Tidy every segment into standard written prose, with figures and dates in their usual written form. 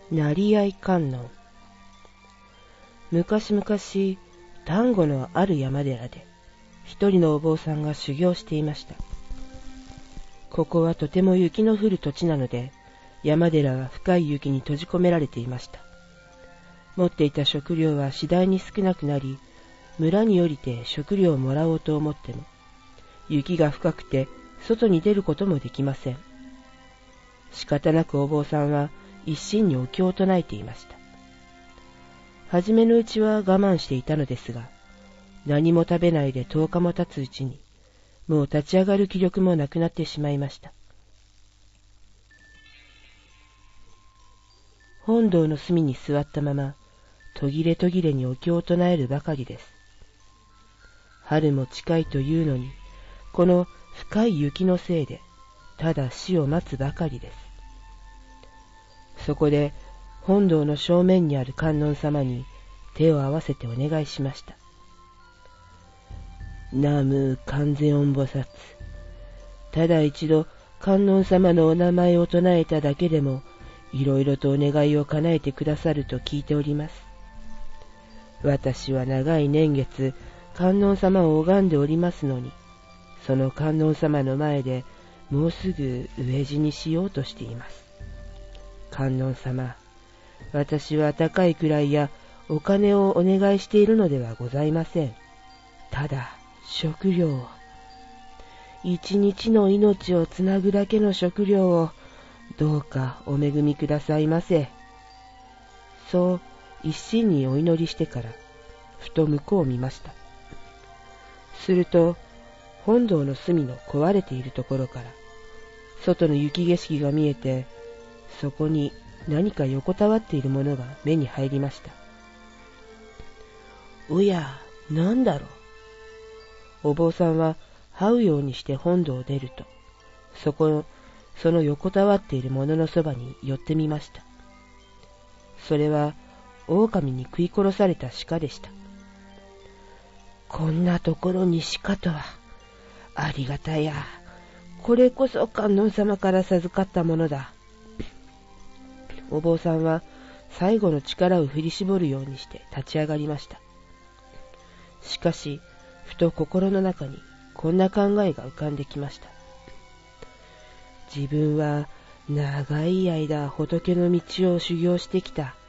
成合観音。昔々、丹後のある山寺で、一人のお坊さんが修行していました。ここはとても雪の降る土地なので、山寺は深い雪に閉じ込められていました。持っていた食料は次第に少なくなり、村に降りて食料をもらおうと思っても、雪が深くて外に出ることもできません。仕方なくお坊さんは一心にお経を唱えていました。はじめのうちは我慢していたのですが、何も食べないで10日も経つうちに、もう立ち上がる気力もなくなってしまいました。本堂の隅に座ったまま、途切れ途切れにお経を唱えるばかりです。春も近いというのに、この深い雪のせいで、ただ死を待つばかりです。そこで、本堂の正面にある観音様に手を合わせてお願いしました。南無観世音菩薩。ただ一度観音様のお名前を唱えただけでも、いろいろとお願いを叶えてくださると聞いております。私は長い年月、観音様を拝んでおりますのに、その観音様の前でもうすぐ飢え死にしようとしています。観音様、私は高い位やお金をお願いしているのではございません。ただ食料を、一日の命をつなぐだけの食料をどうかお恵みくださいませ。そう一心にお祈りしてから、ふと向こうを見ました。すると、本堂の隅の壊れているところから、外の雪景色が見えて、そこに何か横たわっているものが目に入りました。おや、なんだろう。お坊さんは這うようにして本堂を出ると、その横たわっているもののそばに寄ってみました。それは狼に食い殺された鹿でした。こんなところに鹿とは、ありがたや。これこそ観音様から授かったものだ。お坊さんは最後の力を振り絞るようにして立ち上がりました。しかし、ふと心の中にこんな考えが浮かんできました。自分は長い間仏の道を修行してきた。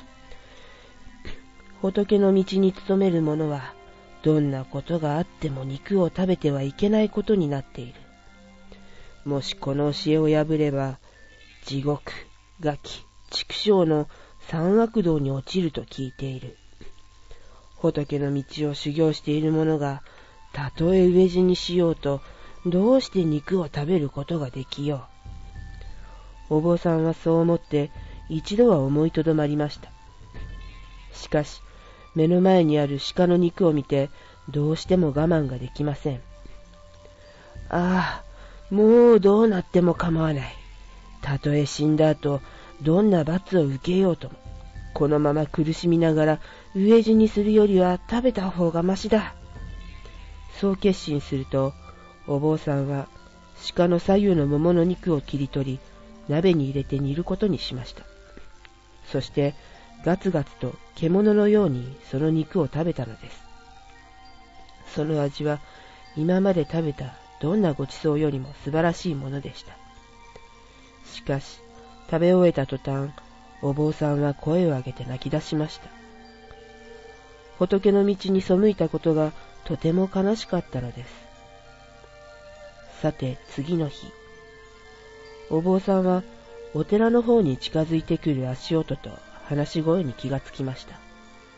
仏の道に勤める者は、どんなことがあっても肉を食べてはいけないことになっている。もしこの教えを破れば、地獄、餓鬼、畜生の三悪道に落ちると聞いている。仏の道を修行している者が、たとえ飢え死にしようと、どうして肉を食べることができよう。お坊さんはそう思って一度は思いとどまりました。しかし、目の前にある鹿の肉を見て、どうしても我慢ができません。ああ、もうどうなっても構わない。たとえ死んだ後、どんな罰を受けようとも、このまま苦しみながら飢え死にするよりは食べた方がましだ。そう決心すると、お坊さんは鹿の左右のももの肉を切り取り、鍋に入れて煮ることにしました。そして、ガツガツと獣のようにその肉を食べたのです。その味は今まで食べたどんなごちそうよりも素晴らしいものでした。しかし、食べ終えた途端、お坊さんは声を上げて泣き出しました。仏の道に背いたことがとても悲しかったのです。さて次の日、お坊さんはお寺の方に近づいてくる足音と話し声に気がつきました。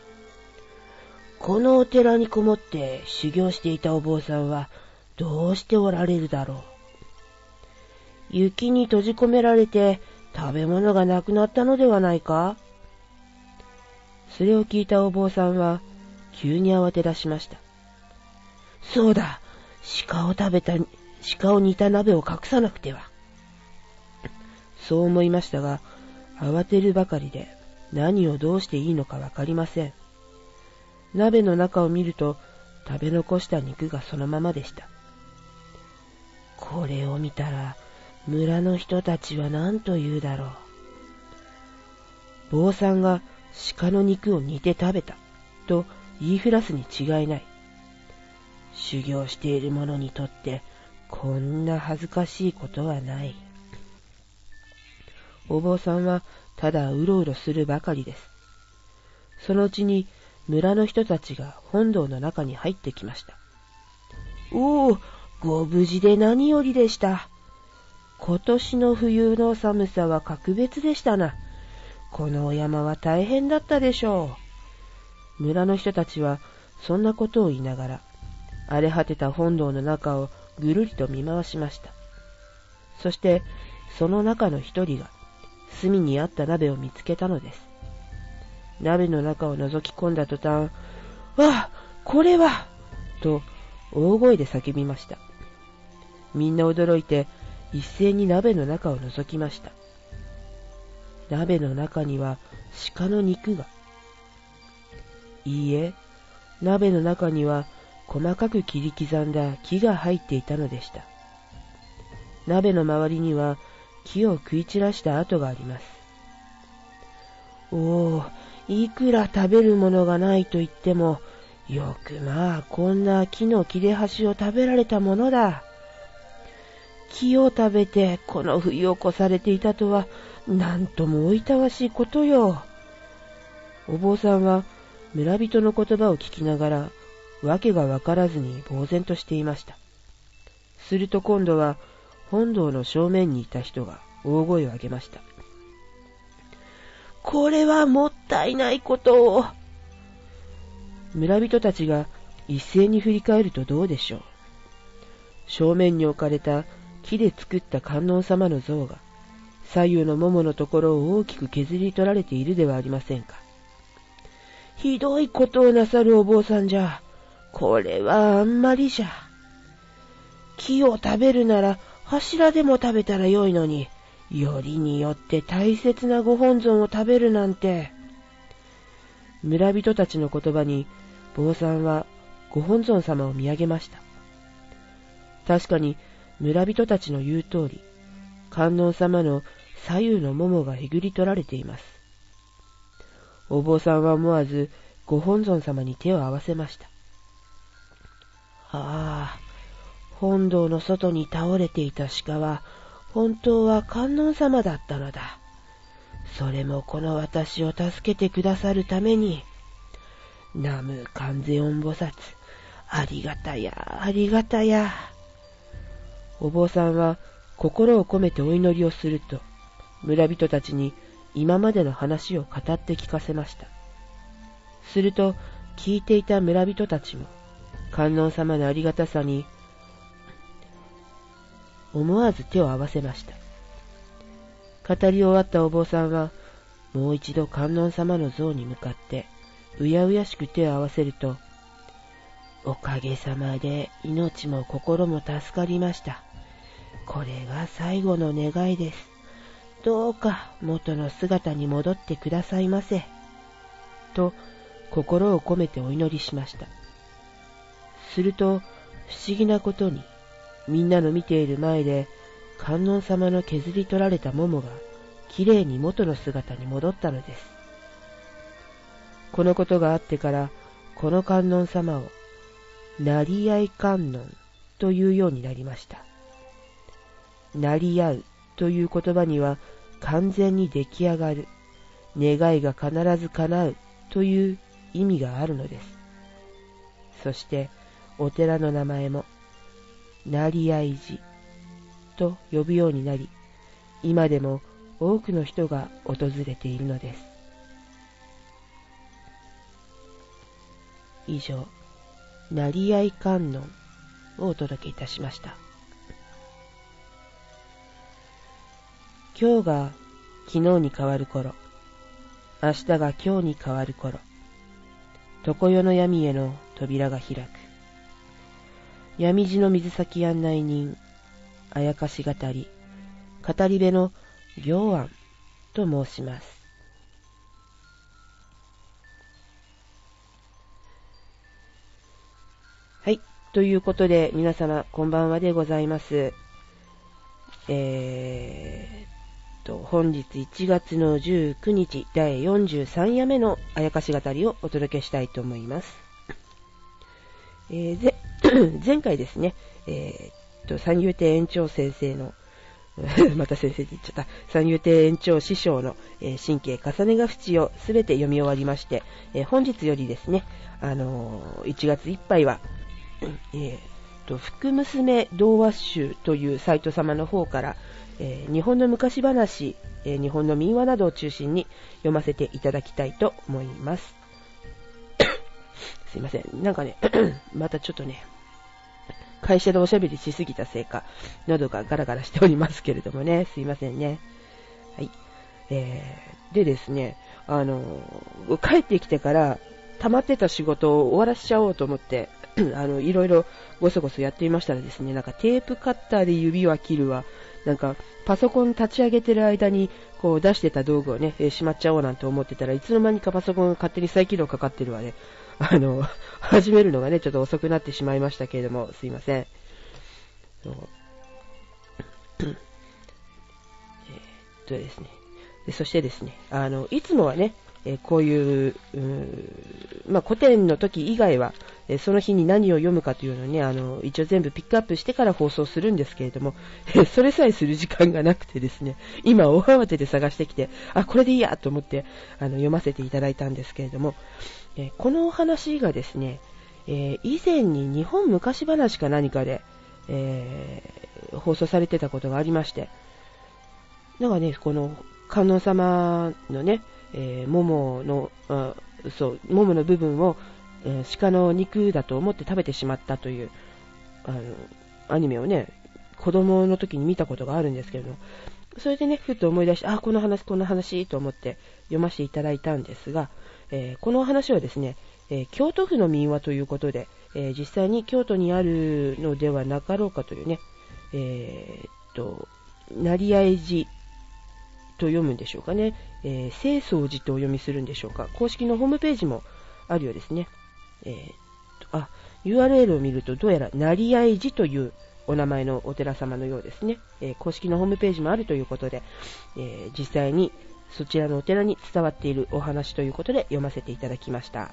このお寺にこもって修行していたお坊さんはどうしておられるだろう。雪に閉じ込められて食べ物がなくなったのではないか。それを聞いたお坊さんは急に慌て出しました。そうだ、鹿を煮た鍋を隠さなくては。そう思いましたが、慌てるばかりで何をどうしていいのかわかりません。鍋の中を見ると、食べ残した肉がそのままでした。これを見たら、村の人たちは何と言うだろう。 坊さんが鹿の肉を煮て食べたと言いふらすに違いない。修行している者にとってこんな恥ずかしいことはない。お坊さんはただうろうろするばかりです。そのうちに村の人たちが本堂の中に入ってきました。おお、ご無事で何よりでした。今年の冬の寒さは格別でしたな。このお山は大変だったでしょう。村の人たちはそんなことを言いながら、荒れ果てた本堂の中をぐるりと見回しました。そしてその中の一人が隅にあった鍋を見つけたのです。鍋の中を覗き込んだ途端、わあ、これはと大声で叫びました。みんな驚いて一斉に鍋の中を覗きました。鍋の中には鹿の肉が。いいえ、鍋の中には細かく切り刻んだ木が入っていたのでした。鍋の周りには木を食い散らした跡があります。おお、いくら食べるものがないと言っても、よくまあこんな木の切れ端を食べられたものだ。木を食べてこの冬を越されていたとは、なんともおいたわしいことよ。お坊さんは村人の言葉を聞きながら、わけがわからずに呆然としていました。すると今度は本堂の正面にいた人が大声を上げました。これはもったいないことを。村人たちが一斉に振り返るとどうでしょう。正面に置かれた木で作った観音様の像が左右のもものところを大きく削り取られているではありませんか。ひどいことをなさるお坊さんじゃ。これはあんまりじゃ。木を食べるなら柱でも食べたらよいのに、よりによって大切なご本尊を食べるなんて。村人たちの言葉に坊さんはご本尊様を見上げました。確かに村人たちの言う通り、観音様の左右のももがえぐり取られています。お坊さんは思わずご本尊様に手を合わせました。ああ、本堂の外に倒れていた鹿は本当は観音様だったのだ。それもこの私を助けてくださるために。南無観世音菩薩、ありがたや、ありがたや。お坊さんは心を込めてお祈りをすると、村人たちに今までの話を語って聞かせました。すると聞いていた村人たちも観音様のありがたさに思わず手を合わせました。語り終わったお坊さんはもう一度観音様の像に向かってうやうやしく手を合わせると、おかげさまで命も心も助かりました。これが最後の願いです。どうか元の姿に戻ってくださいませ。と心を込めてお祈りしました。すると不思議なことに、みんなの見ている前で観音様の削り取られたももがきれいに元の姿に戻ったのです。このことがあってからこの観音様をなりあい観音というようになりました。なり合うという言葉には完全に出来上がる、願いが必ず叶うという意味があるのです。そしてお寺の名前もなりあい寺と呼ぶようになり、今でも多くの人が訪れているのです。以上、なりあい観音をお届けいたしました。今日が昨日に変わる頃、明日が今日に変わる頃、常世の闇への扉が開く。闇路の水先案内人、あやかし語り、語り部の行庵と申します。はい、ということで皆様こんばんはでございます。 本日1月の19日第43夜目のあやかし語りをお届けしたいと思います。前回ですね、三遊亭園長先生のまた先生って言っちゃった三遊亭園長師匠の、神経重ねが淵をすべて読み終わりまして、本日よりですね、1月いっぱいは、福娘童話集というサイト様の方から、日本の昔話、日本の民話などを中心に読ませていただきたいと思います。すいません、なんかねまたちょっとね会社でおしゃべりしすぎたせいか喉がガラガラしておりますけれどもね、すいませんね。はい。でですね、帰ってきてから溜まってた仕事を終わらしちゃおうと思っていろいろごそごそやっていましたらですね、なんかテープカッターで指は切るわ、なんかパソコン立ち上げてる間にこう出してた道具をね、しまっちゃおうなんて思ってたらいつの間にかパソコンが勝手に再起動かかってるわね。始めるのがねちょっと遅くなってしまいましたけれども、すいません。ですね。そしてですね、いつもはね、こういう、古典の時以外は、その日に何を読むかというのをね、一応全部ピックアップしてから放送するんですけれども、それさえする時間がなくてですね、今大慌てで探してきて、これでいいやと思って読ませていただいたんですけれども、このお話がですね、以前に日本昔話か何かで、放送されてたことがありまして、なんかね、この観音様のね、ももの部分を、鹿の肉だと思って食べてしまったというアニメをね、子供の時に見たことがあるんですけれども、それでね、ふっと思い出して、この話と思って読ませていただいたんですが、この話はですね、京都府の民話ということで、実際に京都にあるのではなかろうかというね、成合寺と読むんでしょうかね、清掃寺とお読みするんでしょうか。公式のホームページもあるようですね。URL を見るとどうやら成合寺というお名前のお寺様のようですね。公式のホームページもあるということで、実際にそちらのお寺に伝わっているお話ということで読ませていただきました。はい。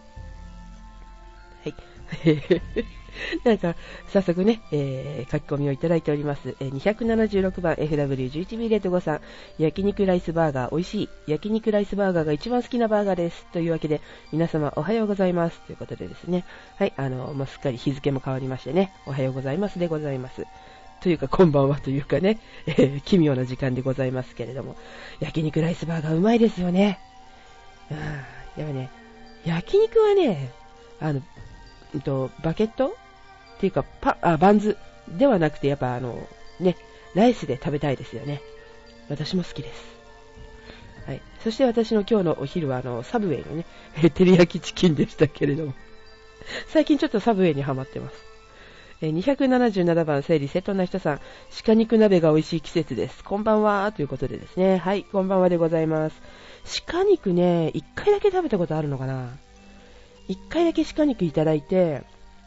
なんか早速ね、書き込みをいただいております。276番 FW11B053 焼肉ライスバーガー美味しい。焼肉ライスバーガーが一番好きなバーガーです。というわけで皆様おはようございますということでですね、はい、すっかり日付も変わりましてね、おはようございますでございます。というかこんばんはというかね、奇妙な時間でございますけれども、焼肉ライスバーガーうまいですよね。やっぱね、焼肉はね、バケットっていうかバンズではなくて、やっぱね、ライスで食べたいですよね。私も好きです。はい。そして私の今日のお昼はサブウェイのね、照り焼きチキンでしたけれども、最近ちょっとサブウェイにハマってます。277番整理瀬戸な人さん、鹿肉鍋が美味しい季節です。こんばんはということでですね、はい、こんばんはでございます。鹿肉ね、1回だけ食べたことあるのかな。1回だけ鹿肉いただいて、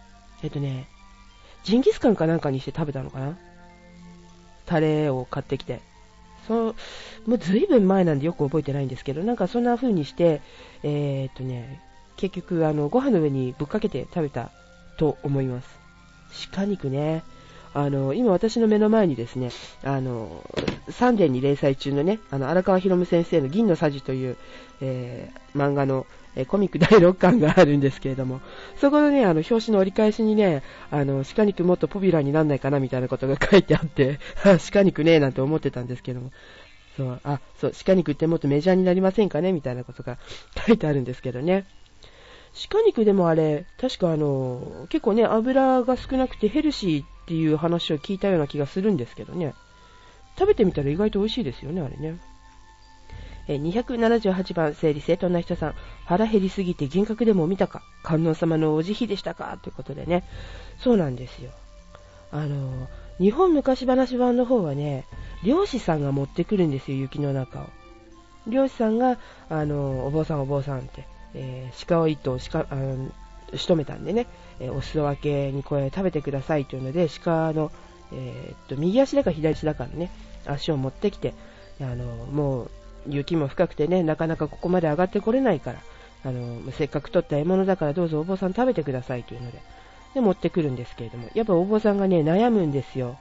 ジンギスカンかなんかにして食べたのかな。タレを買ってきて、もうずいぶん前なんでよく覚えてないんですけど、なんかそんな風にして、結局ご飯の上にぶっかけて食べたと思います。鹿肉ね、今私の目の前にですね、サンデーに連載中のね、荒川博先生の銀のさじという、漫画のコミック第6巻があるんですけれども、そこのね、表紙の折り返しにね、鹿肉もっとポピュラーになんないかなみたいなことが書いてあって、鹿肉ねなんて思ってたんですけども、そう、鹿肉ってもっとメジャーになりませんかねみたいなことが書いてあるんですけどね。鹿肉でもあれ、確か結構ね、油が少なくてヘルシーっていう話を聞いたような気がするんですけどね。食べてみたら意外と美味しいですよね、あれね。278番整理整頓な人さん、腹減りすぎて幻覚でも見たか、観音様のお慈悲でしたかということでね、そうなんですよ。日本昔話版の方はね、漁師さんが持ってくるんですよ、雪の中を。漁師さんがお坊さんって、鹿を一頭仕留めたんでね、お裾分けにこれ食べてくださいというので、鹿の、右足だか左足だかのね、足を持ってきて、 もう雪も深くてね、なかなかここまで上がってこれないから、せっかく取った獲物だからどうぞお坊さん食べてくださいというので、持ってくるんですけれども、やっぱお坊さんがね、悩むんですよ。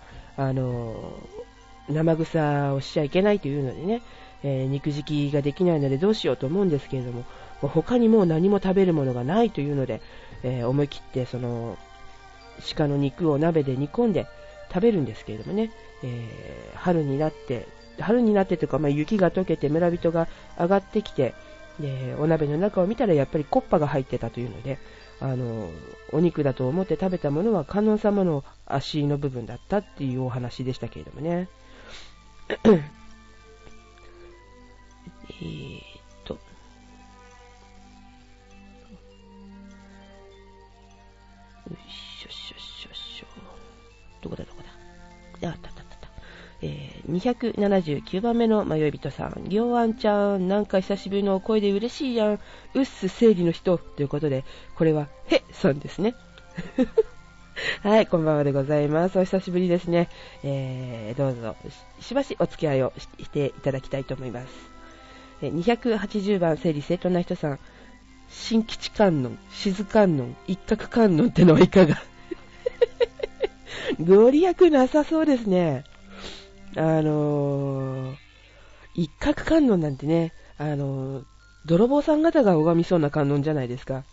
生臭をしちゃいけないというのでね、肉敷きができないのでどうしようと思うんですけれども、他にもう何も食べるものがないというので、思い切ってその鹿の肉を鍋で煮込んで食べるんですけれどもね、春になってというか、雪が溶けて村人が上がってきて、お鍋の中を見たらやっぱりコッパが入ってたというので、お肉だと思って食べたものは観音様の足の部分だったっていうお話でしたけれどもね。よいしょしょしょしょ。どこだ。あった。279番目の迷い人さん。りょうあんちゃん、なんか久しぶりのお声で嬉しいやん。うっす、生理の人。ということで、これは、へさんですね。はい、こんばんはでございます。お久しぶりですね。どうぞ、しばしお付き合いをしていただきたいと思います。280番、整理整頓な人さん。新吉観音、静観音、一角観音ってのはいかがご利益なさそうですね。一角観音なんてね、泥棒さん方が拝みそうな観音じゃないですか。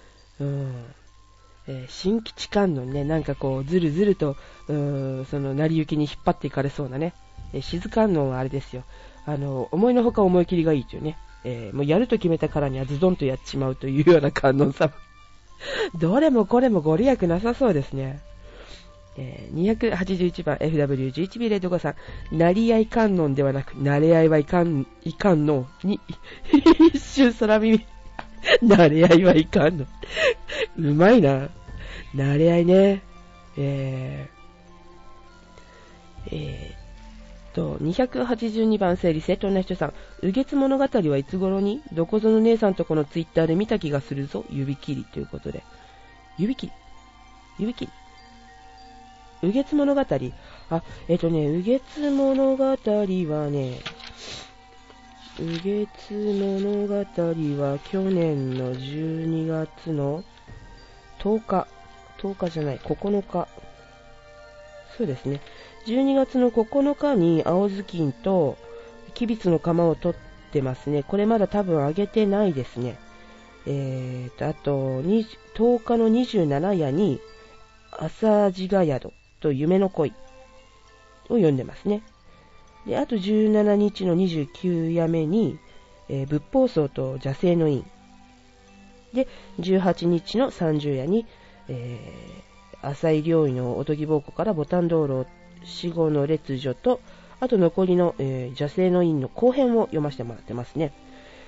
新吉観音ね、なんかこう、ずるずると、その、成り行きに引っ張っていかれそうなね。静観音はあれですよ。思いのほか思い切りがいいというね。もうやると決めたからにはズドンとやっちまうというような観音様。どれもこれもご利益なさそうですね。281番 FW11B05 さん、なり合い観音ではなく、なれ合いはいかんのに、一瞬空耳、なれ合いはいかんの。うまいな。なれ合いね。282番整理整頓な人さん、うげつ物語はいつ頃に、どこぞの姉さんとこのツイッターで見た気がするぞ、指切りということで。指切り。うげつ物語。うげつ物語はね、うげつ物語は去年の12月の10日じゃない、9日。そうですね。12月の9日に青ずきんとキビツの釜を取ってますね。これまだ多分あげてないですね。あと10日の27夜に朝地が宿と夢の恋を読んでますね。で、あと17日の29夜目に、仏法僧と邪生の院。で、18日の30夜に、浅井陵尉のおとぎぼうこからボタン道路死後の列女と、あと残りの、邪生の院の後編を読ませてもらってますね。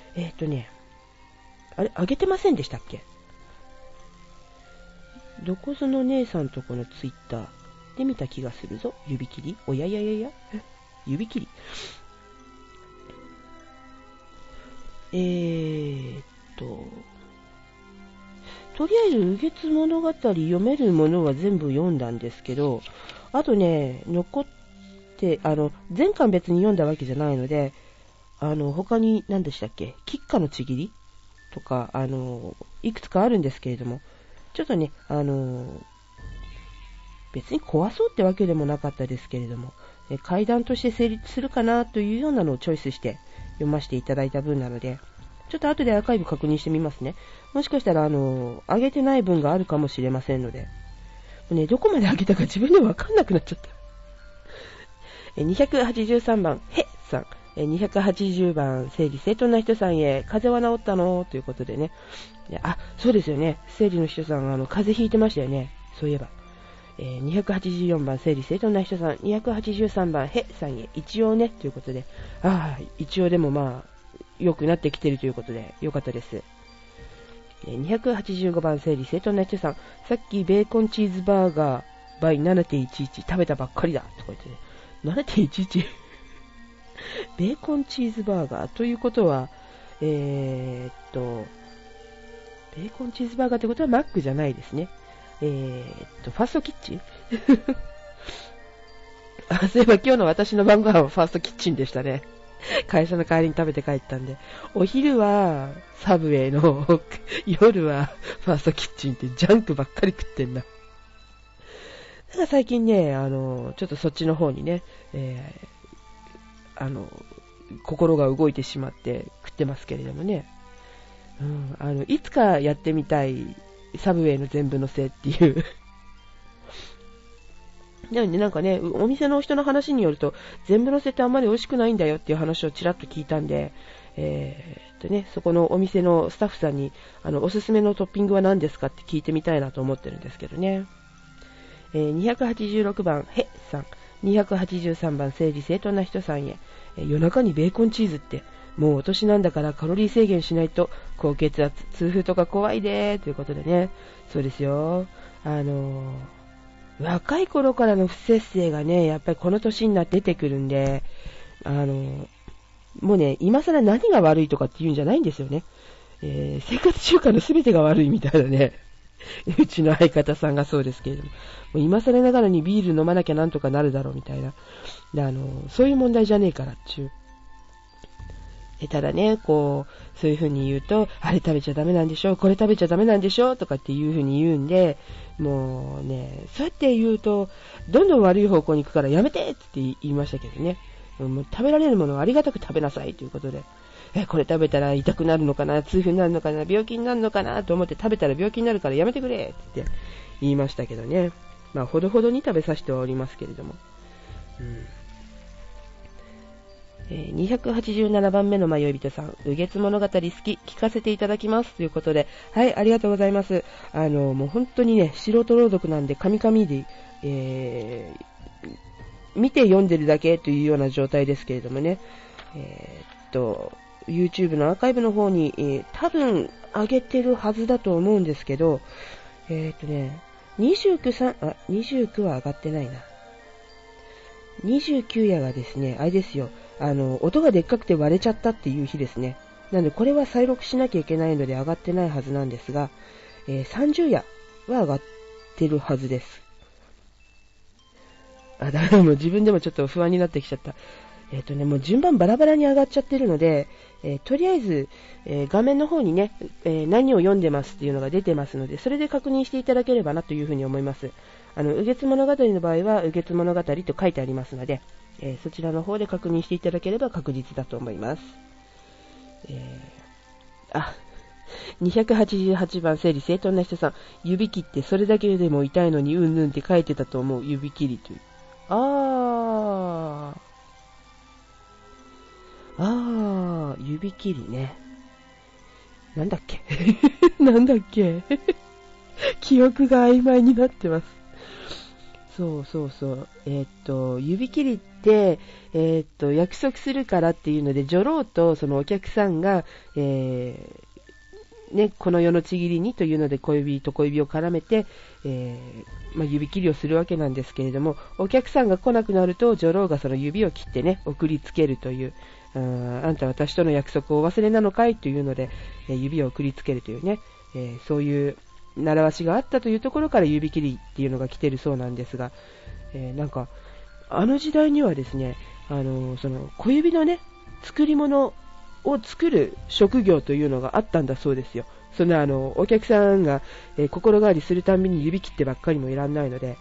あれ、あげてませんでしたっけ？どこぞの姉さんとこのツイッターで見た気がするぞ。指切り？おや指切り。とりあえず、うげつ物語読めるものは全部読んだんですけど、あとね、残って、全巻別に読んだわけじゃないので、他に何でしたっけ？吉花のちぎりとか、いくつかあるんですけれども、ちょっとね、別に壊そうってわけでもなかったですけれども、階段として成立するかなというようなのをチョイスして読ませていただいた分なので、ちょっと後でアーカイブ確認してみますね。もしかしたら、上げてない分があるかもしれませんので、ね、どこまで上げたか自分でわかんなくなっちゃった。283番、へさん。280番、整理整頓な人さんへ、風邪は治ったのということでね。あ、そうですよね。整理の人さん、風邪ひいてましたよね。そういえば。284番、整理整頓な人さん。283番、へさんへ、一応ね。ということで。一応でもまあ、良くなってきてるということで、よかったです。285番、整理整頓な人さん。さっき、ベーコンチーズバーガー、バイ 7.11 食べたばっかりだ。とか言ってね。7.11 ベーコンチーズバーガーということは、ベーコンチーズバーガーってことはマックじゃないですね。ファーストキッチンそういえば今日の私の晩ご飯はファーストキッチンでしたね。 会社の帰りに食べて帰ったんで、お昼はサブウェイの、夜はファーストキッチンってジャンクばっかり食ってんだ。だから最近ね、ちょっとそっちの方にね、心が動いてしまって食ってますけれどもね。いつかやってみたいサブウェイの全部のせっていう。なんかね、お店の人の話によると、全部のせってあんまり美味しくないんだよっていう話をちらっと聞いたんで、そこのお店のスタッフさんに、おすすめのトッピングは何ですかって聞いてみたいなと思ってるんですけどね。286番、へさん。283番、整理整頓な人さんへ。夜中にベーコンチーズって、もうお年なんだからカロリー制限しないと、高血圧、痛風とか怖いでーということでね。そうですよ。若い頃からの不節制がね、やっぱりこの年になって出てくるんで、もうね、今更何が悪いとかって言うんじゃないんですよね。生活習慣の全てが悪いみたいなね。うちの相方さんがそうですけれども。もう今更ながらにビール飲まなきゃなんとかなるだろうみたいな。でそういう問題じゃねえからっていう。ただね、そういう風に言うと、あれ食べちゃダメなんでしょ、これ食べちゃダメなんでしょとかっていう風に言うんで、もうね、そうやって言うと、どんどん悪い方向に行くからやめてって言いましたけどね。もう食べられるものをありがたく食べなさいということで、これ食べたら痛くなるのかな、痛風になるのかな、病気になるのかなと思って食べたら病気になるからやめてくれって言いましたけどね。まあ、ほどほどに食べさせてはおりますけれども。287番目の迷い人さん、右月物語好き、聞かせていただきますということで、はい、ありがとうございます。もう本当にね、素人朗読なんで、カミカミで、見て読んでるだけというような状態ですけれどもね、YouTube のアーカイブの方に、多分上げてるはずだと思うんですけど、29は上がってないな。29夜がですね、あれですよ、音がでっかくて割れちゃったっていう日ですね。なので、これは再録しなきゃいけないので上がってないはずなんですが、30夜は上がってるはずです。だからもう自分でもちょっと不安になってきちゃった。もう順番バラバラに上がっちゃってるので、とりあえず、画面の方にね、何を読んでますっていうのが出てますので、それで確認していただければなというふうに思います。右月物語の場合は、右月物語と書いてありますので、そちらの方で確認していただければ確実だと思います。288番整理整頓な人さん、指切ってそれだけでも痛いのにうんぬんって書いてたと思う指切りという。指切りね。なんだっけなんだっけ記憶が曖昧になってます。そう。指切りって、約束するからっていうので、女郎とそのお客さんが、この世のちぎりにというので小指と小指を絡めて、指切りをするわけなんですけれども、お客さんが来なくなると女郎がその指を切ってね、送りつけるという、あんた私との約束をお忘れなのかいというので、指を送りつけるというね、そういう習わしがあったというところから指切りっていうのが来てるそうなんですが、なんかあの時代にはですね、その小指のね作り物を作る職業というのがあったんだそうですよ。そのお客さんが、心変わりするたんびに指切ってばっかりもいらんないので、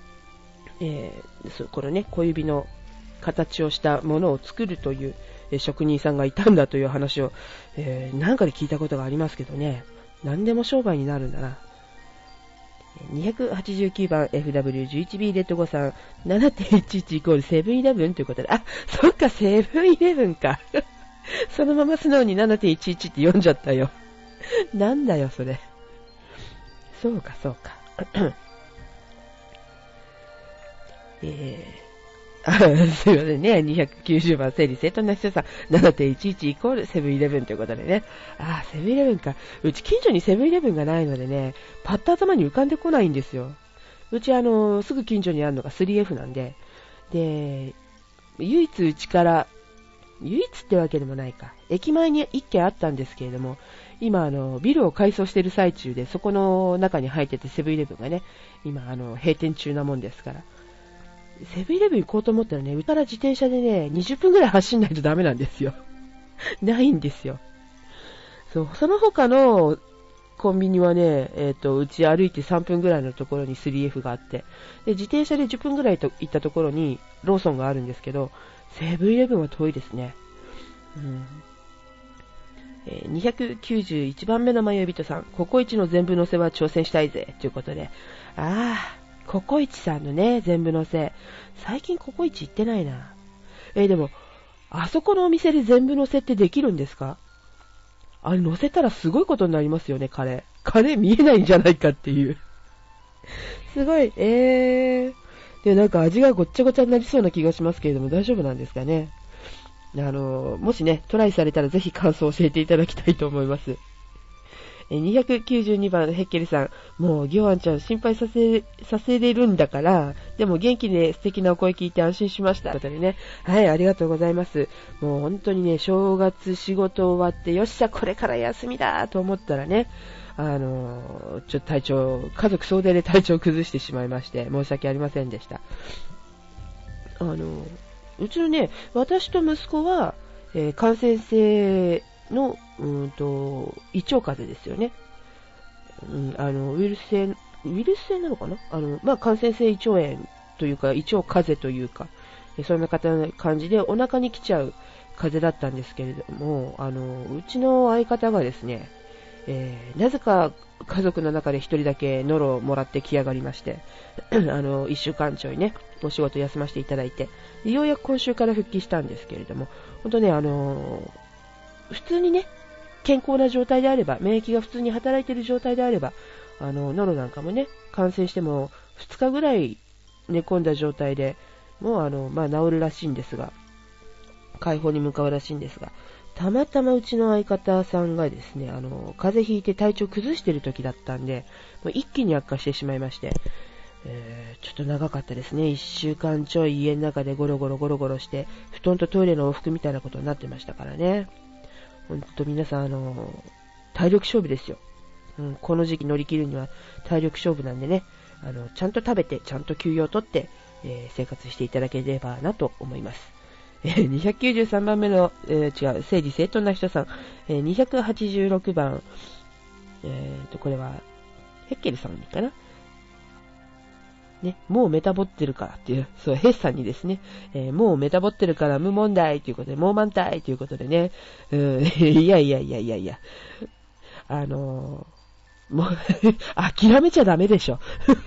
このね小指の形をしたものを作るという、職人さんがいたんだという話を、なんかで聞いたことがありますけどね。何でも商売になるんだな。289番 FW11B レッド5さん 7.11 イコールセブンイレブンということで、そっか、セブンイレブンか。そのまま素直に 7.11 って読んじゃったよ。なんだよ、それ。そうか。すいませんね。290番整理整頓な人さん 7.11 イコールセブンイレブンということでね。セブンイレブンか。うち近所にセブンイレブンがないのでね、パッと頭に浮かんでこないんですよ。うちすぐ近所にあるのが 3F なんで、で、唯一ってわけでもないか。駅前に1軒あったんですけれども、今ビルを改装している最中で、そこの中に入っててセブンイレブンがね、今閉店中なもんですから。 セブンイレブン行こうと思ったらね、うちから自転車でね、20分ぐらい走んないとダメなんですよ。ないんですよ。そう、その他のコンビニはね、うち歩いて3分ぐらいのところに 3F があって、で、自転車で10分ぐらいと行ったところにローソンがあるんですけど、セブンイレブンは遠いですね。291番目の迷い人さん、ココイチの全部乗せは挑戦したいぜ、ということで。ココイチさんのね、全部乗せ。最近ココイチ行ってないな。でも、あそこのお店で全部乗せってできるんですか？あれ乗せたらすごいことになりますよね、カレー。カレー見えないんじゃないかっていう。すごい、で、なんか味がごっちゃごちゃになりそうな気がしますけれども、大丈夫なんですかね。もしね、トライされたらぜひ感想を教えていただきたいと思います。292番ヘッケルさん、もうギョアンちゃん心配させれるんだから、でも元気で素敵なお声聞いて安心しました。ということでね、はい、ありがとうございます。もう本当にね、正月仕事終わって、よっしゃ、これから休みだと思ったらね、ちょっと家族総出で体調を崩してしまいまして、申し訳ありませんでした。うちのね、私と息子は、感染性の、胃腸風邪ですよね。ウイルス性なのかな感染性胃腸炎というか、胃腸風邪というか、そんな感じでお腹に来ちゃう風邪だったんですけれども、うちの相方がですね、なぜか家族の中で一人だけノロをもらってきやがりまして、一週間ちょいね、お仕事休ませていただいて、ようやく今週から復帰したんですけれども、本当ね、普通にね、健康な状態であれば、免疫が普通に働いている状態であれば、ノロなんかもね、感染しても2日ぐらい寝込んだ状態で、もう治るらしいんですが、解放に向かうらしいんですが、たまたまうちの相方さんがですね、風邪ひいて体調崩してる時だったんで、もう一気に悪化してしまいまして、ちょっと長かったですね。1週間ちょい家の中でゴロゴロして、布団とトイレの往復みたいなことになってましたからね。ほんと皆さん、体力勝負ですよ。この時期乗り切るには体力勝負なんでね、ちゃんと食べて、ちゃんと休養をとって、生活していただければなと思います。293番目の、整理整頓な人さん、286番、これは、ヘッケルさんかなね、もうメタボってるからっていう、そう、ヘッさんにですね、もうメタボってるから無問題ということで、もう満体ということでね、いや、もう、諦めちゃダメでしょ。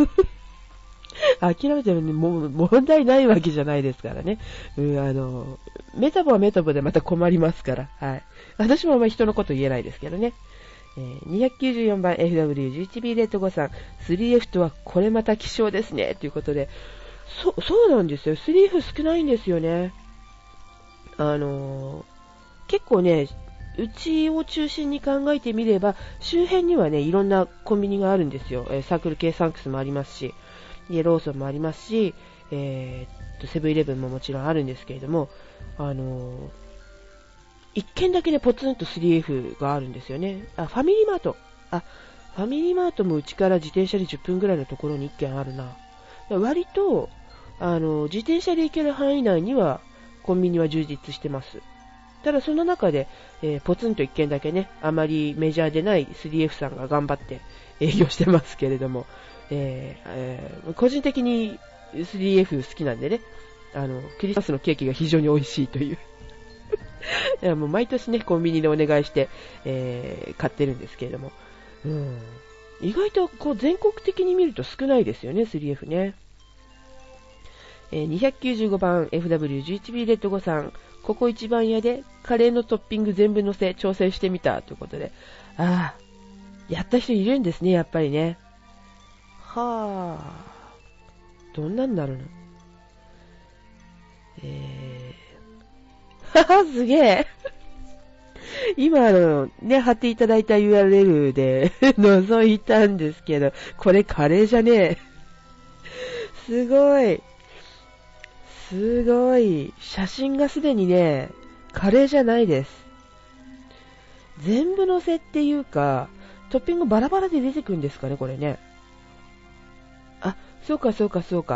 諦めてるのにもう問題ないわけじゃないですからね。メタボはメタボでまた困りますから。はい。私も人のこと言えないですけどね。294番 FW11B レッド5さん、3F とはこれまた希少ですね。ということで、そうなんですよ。3F 少ないんですよね。結構ね、うちを中心に考えてみれば、周辺にはね、いろんなコンビニがあるんですよ。サークル系サンクスもありますし、ローソンもありますし、セブンイレブンももちろんあるんですけれども、一軒だけね、ポツンと 3F があるんですよね。ファミリーマート。ファミリーマートもうちから自転車で10分ぐらいのところに一軒あるな。割と、自転車で行ける範囲内には、コンビニは充実してます。ただその中で、ポツンと一軒だけね、あまりメジャーでない 3F さんが頑張って営業してますけれども、個人的に 3F 好きなんでね、クリスマスのケーキが非常に美味しいという。いやもう毎年ね、コンビニでお願いして、買ってるんですけれども、意外とこう全国的に見ると少ないですよね、3F ね。295番 FW11B レッド5さん、ここ一番屋でカレーのトッピング全部乗せ挑戦してみたということで、やった人いるんですね、やっぱりね。はぁ、どんなんだろうな。すげえ。今ね、貼っていただいた URL で覗いたんですけど、これカレーじゃねえ。すごい。すごい。写真がすでにね、カレーじゃないです。全部乗せっていうか、トッピングバラバラで出てくるんですかね、これね。 そうか。ト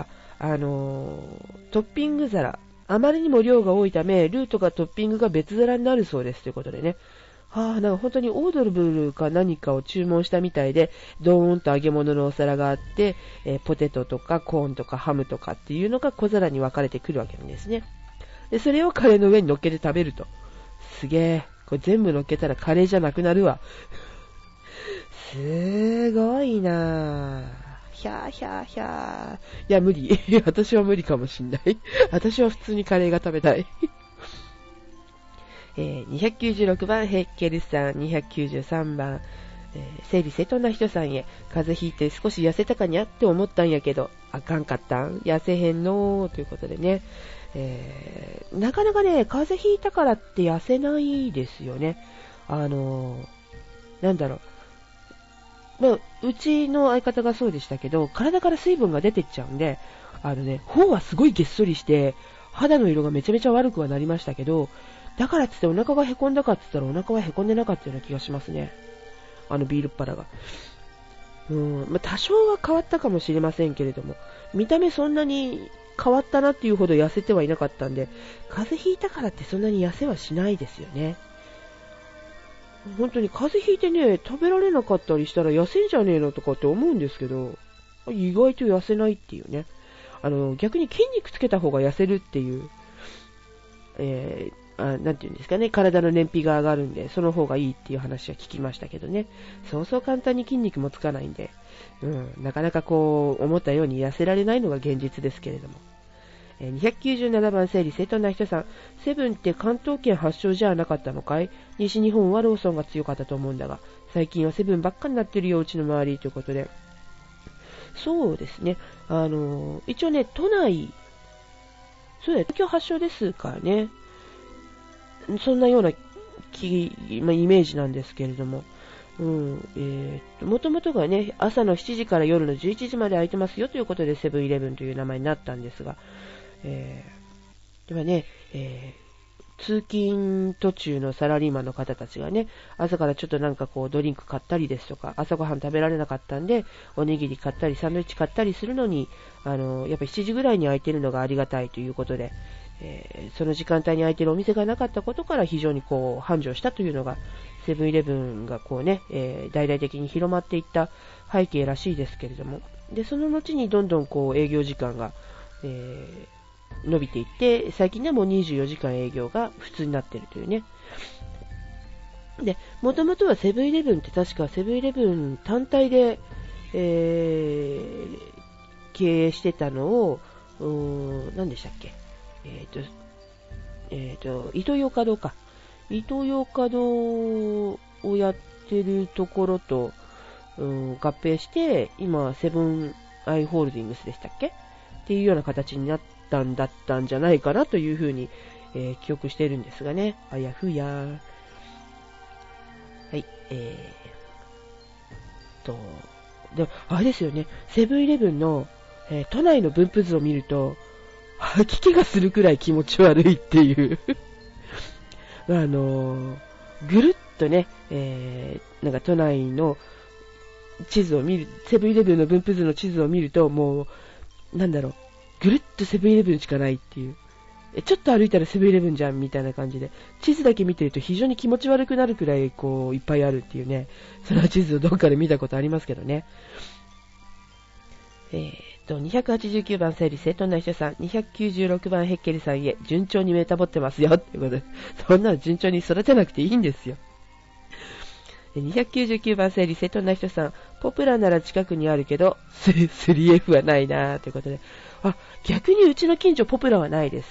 ッピング皿。あまりにも量が多いため、ルーとかトッピングが別皿になるそうですということでね。なんか本当にオードブルか何かを注文したみたいで、ドーンと揚げ物のお皿があって、ポテトとかコーンとかハムとかっていうのが小皿に分かれてくるわけなんですね。で、それをカレーの上に乗っけて食べると。すげえ。これ全部乗っけたらカレーじゃなくなるわ。すごいなぁ。ひゃー。いや、無理。私は無理かもしんない。私は普通にカレーが食べたい。296番ヘッケルさん、293番、整理整頓な人さんへ、風邪ひいて少し痩せたかにゃって思ったんやけど、あかんかったん痩せへんのーということでね、なかなかね、風邪ひいたからって痩せないですよね。なんだろう。うちの相方がそうでしたけど、体から水分が出てっちゃうんで、頬はすごいげっそりして、肌の色がめちゃめちゃ悪くはなりましたけど、だからってお腹がへこんだかって言ったらお腹はへこんでなかったような気がしますね。ビールっ腹が。多少は変わったかもしれませんけれども、見た目そんなに変わったなっていうほど痩せてはいなかったんで、風邪ひいたからってそんなに痩せはしないですよね。本当に風邪ひいてね、食べられなかったりしたら痩せんじゃねえのとかって思うんですけど、意外と痩せないっていうね。逆に筋肉つけた方が痩せるっていう、なんていうんですかね、体の燃費が上がるんで、その方がいいっていう話は聞きましたけどね。そうそう簡単に筋肉もつかないんで、なかなかこう、思ったように痩せられないのが現実ですけれども。297番整理整頓な人さん、セブンって関東圏発祥じゃなかったのかい？西日本はローソンが強かったと思うんだが、最近はセブンばっかになってるよ、うちの周りということで。そうですね。一応ね、都内、そうだよ、東京発祥ですからね。そんなようなイメージなんですけれども。もともとがね、朝の7時から夜の11時まで空いてますよということでセブンイレブンという名前になったんですが、ではね、通勤途中のサラリーマンの方たちがね、朝からちょっとなんかこうドリンク買ったりですとか、朝ごはん食べられなかったんで、おにぎり買ったりサンドイッチ買ったりするのに、やっぱり7時ぐらいに空いてるのがありがたいということで、その時間帯に空いてるお店がなかったことから非常にこう繁盛したというのが、セブンイレブンがこうね、大々的に広まっていった背景らしいですけれども、で、その後にどんどんこう営業時間が、伸びていって、最近でも24時間営業が普通になっているというね。で、もともとはセブンイレブンって確かセブンイレブン単体で、経営してたのを、何でしたっけ？イトーヨーカドーか。イトーヨーカドーをやってるところと、合併して、今、セブンアイ・ホールディングスでしたっけ？っていうような形になったんだったんじゃないかなというふうに、記憶しているんですがね。あやふや。はい、で、あれですよね。セブンイレブンの、都内の分布図を見ると、吐き気がするくらい気持ち悪いっていうぐるっとね、なんか都内の地図を見る、セブンイレブンの分布図の地図を見ると、もう、なんだろう、ぐるっとセブンイレブンしかないっていう。ちょっと歩いたらセブンイレブンじゃんみたいな感じで、地図だけ見てると非常に気持ち悪くなるくらい、こう、いっぱいあるっていうね、その地図をどっかで見たことありますけどね。289番整理整頓な人さん、296番ヘッケリさんへ、順調にメタボってますよっていうことで、そんなの順調に育てなくていいんですよ。299番整理整頓な人さん、ポプラなら近くにあるけど、3F はないなーということで、逆にうちの近所ポプラはないです。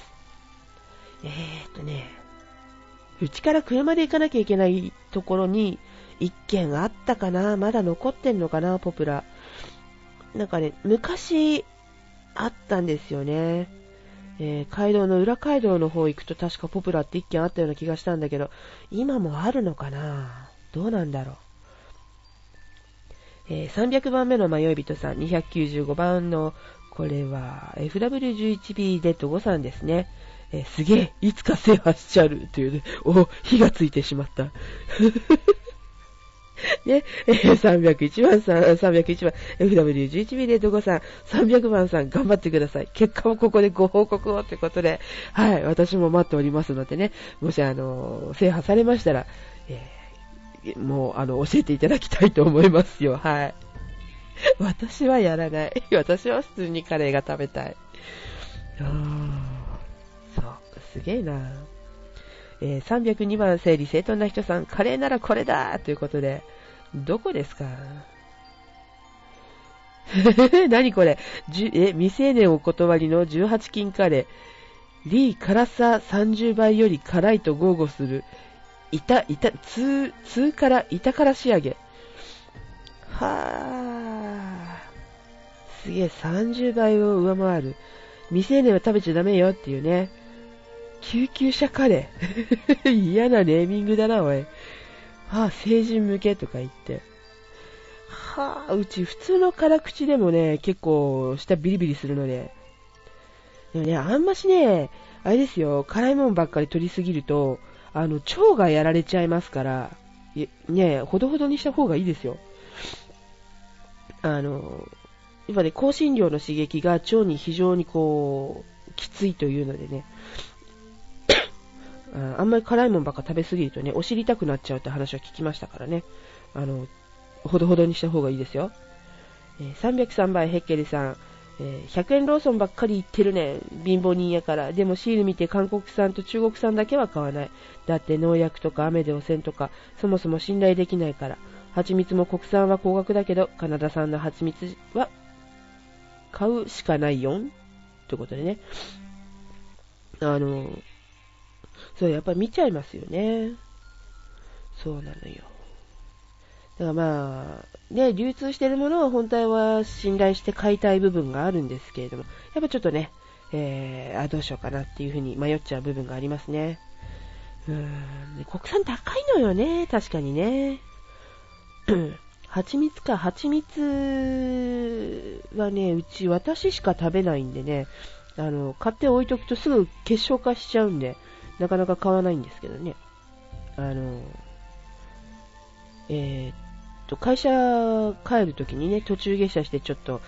うちから車で行かなきゃいけないところに一軒あったかな、まだ残ってんのかな、ポプラ。なんかね、昔あったんですよね。街道の裏街道の方行くと確かポプラって一軒あったような気がしたんだけど、今もあるのかな、どうなんだろう。300番目の迷い人さん、295番の、これは FW11B レッド5さんですね。すげえ、いつか制覇しちゃうというね、火がついてしまった。 ね、301番さん、301番、FW11B053 さん、300番さん、頑張ってください。結果もここでご報告をということで、はい、私も待っておりますのでね、もし制覇されましたら、もう、教えていただきたいと思いますよ。はい。私はやらない。私は普通にカレーが食べたい。そう、すげえな。302番整理整頓な人さん、カレーならこれだということで、どこですか？何これ？未成年お断りの18金カレー。リー辛さ30倍より辛いと豪語する。板から仕上げ。はぁ。すげえ、30倍を上回る。未成年は食べちゃダメよっていうね。救急車カレー。嫌なネーミングだな、おい。はぁ、成人向けとか言って。はぁ、うち普通の辛口でもね、結構舌ビリビリするので。でもね、あんましね、あれですよ、辛いもんばっかり取りすぎると、腸がやられちゃいますから、ね、ほどほどにした方がいいですよ。やっぱね、香辛料の刺激が腸に非常にきついというのでね、あんまり辛いもんばっか食べすぎるとね、お尻痛くなっちゃうって話は聞きましたからね、ほどほどにした方がいいですよ。303番ヘッケルさん、100円ローソンばっかり行ってるね。貧乏人やから。でもシール見て韓国産と中国産だけは買わない。だって農薬とか雨で汚染とか、そもそも信頼できないから。蜂蜜も国産は高額だけど、カナダ産の蜂蜜は買うしかないよん。ということでね。そう、やっぱり見ちゃいますよね。そうなのよ。だからまあ、ね、流通しているものは本体は信頼して買いたい部分があるんですけれども、やっぱちょっとね、どうしようかなっていうふうに迷っちゃう部分がありますね。国産高いのよね、確かにね。蜂蜜はね、私しか食べないんでね、買って置いとくとすぐ結晶化しちゃうんで、なかなか買わないんですけどね。会社帰るときにね、途中下車してちょっと、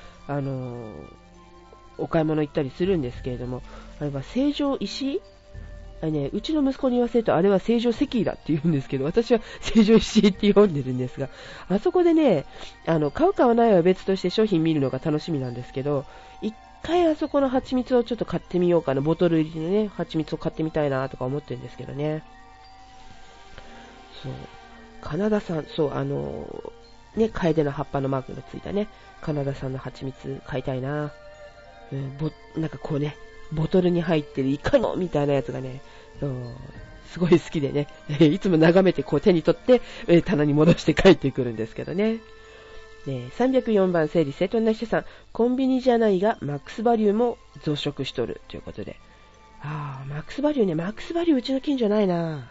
お買い物行ったりするんですけれども、あれは成城石ね、うちの息子に言わせると、あれは成城石井だって言うんですけど、私は成城石井って読んでるんですが、あそこでね、買う買わないは別として商品見るのが楽しみなんですけど、一回あそこの蜂蜜をちょっと買ってみようかな、ボトル入りのね、蜂蜜を買ってみたいなとか思ってるんですけどね。そう。カナダ産、そう、ね、カエデの葉っぱのマークのついたね、カナダ産の蜂蜜買いたいな。なんかこうね、ボトルに入ってるいかのみたいなやつがね、すごい好きでね、いつも眺めてこう手に取って、棚に戻して帰ってくるんですけどね。304番整理整頓な人さん、コンビニじゃないがマックスバリューも増殖しとるということで。マックスバリューね、マックスバリューうちの近所ないな。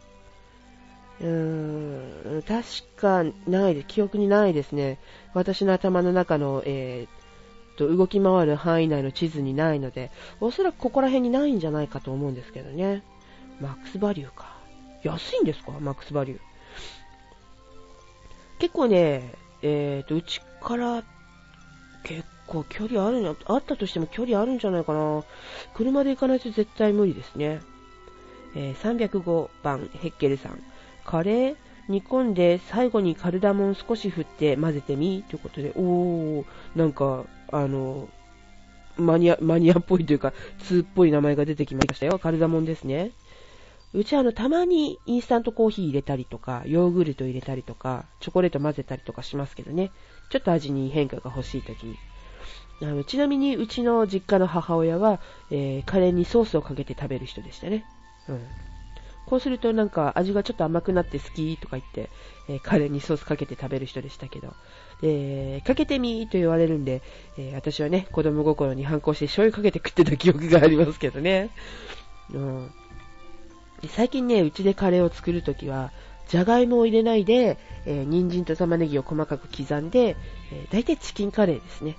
確かないで、記憶にないですね。私の頭の中の、動き回る範囲内の地図にないので、おそらくここら辺にないんじゃないかと思うんですけどね。マックスバリューか。安いんですか？マックスバリュー。結構ね、うちから結構距離あったとしても距離あるんじゃないかな。車で行かないと絶対無理ですね。305番ヘッケルさん。カレー煮込んで最後にカルダモン少し振って混ぜてみということで、なんかマニアっぽいというか通っぽい名前が出てきましたよ。カルダモンですね。うちたまにインスタントコーヒー入れたりとかヨーグルト入れたりとかチョコレート混ぜたりとかしますけどね。ちょっと味に変化が欲しいときに。ちなみにうちの実家の母親は、カレーにソースをかけて食べる人でしたね。こうするとなんか味がちょっと甘くなって好きとか言って、カレーにソースかけて食べる人でしたけど、かけてみーと言われるんで、私はね、子供心に反抗して醤油かけて食ってた記憶がありますけどね。で最近ね、うちでカレーを作るときは、じゃがいもを入れないで、人参と玉ねぎを細かく刻んで、だいたいチキンカレーですね。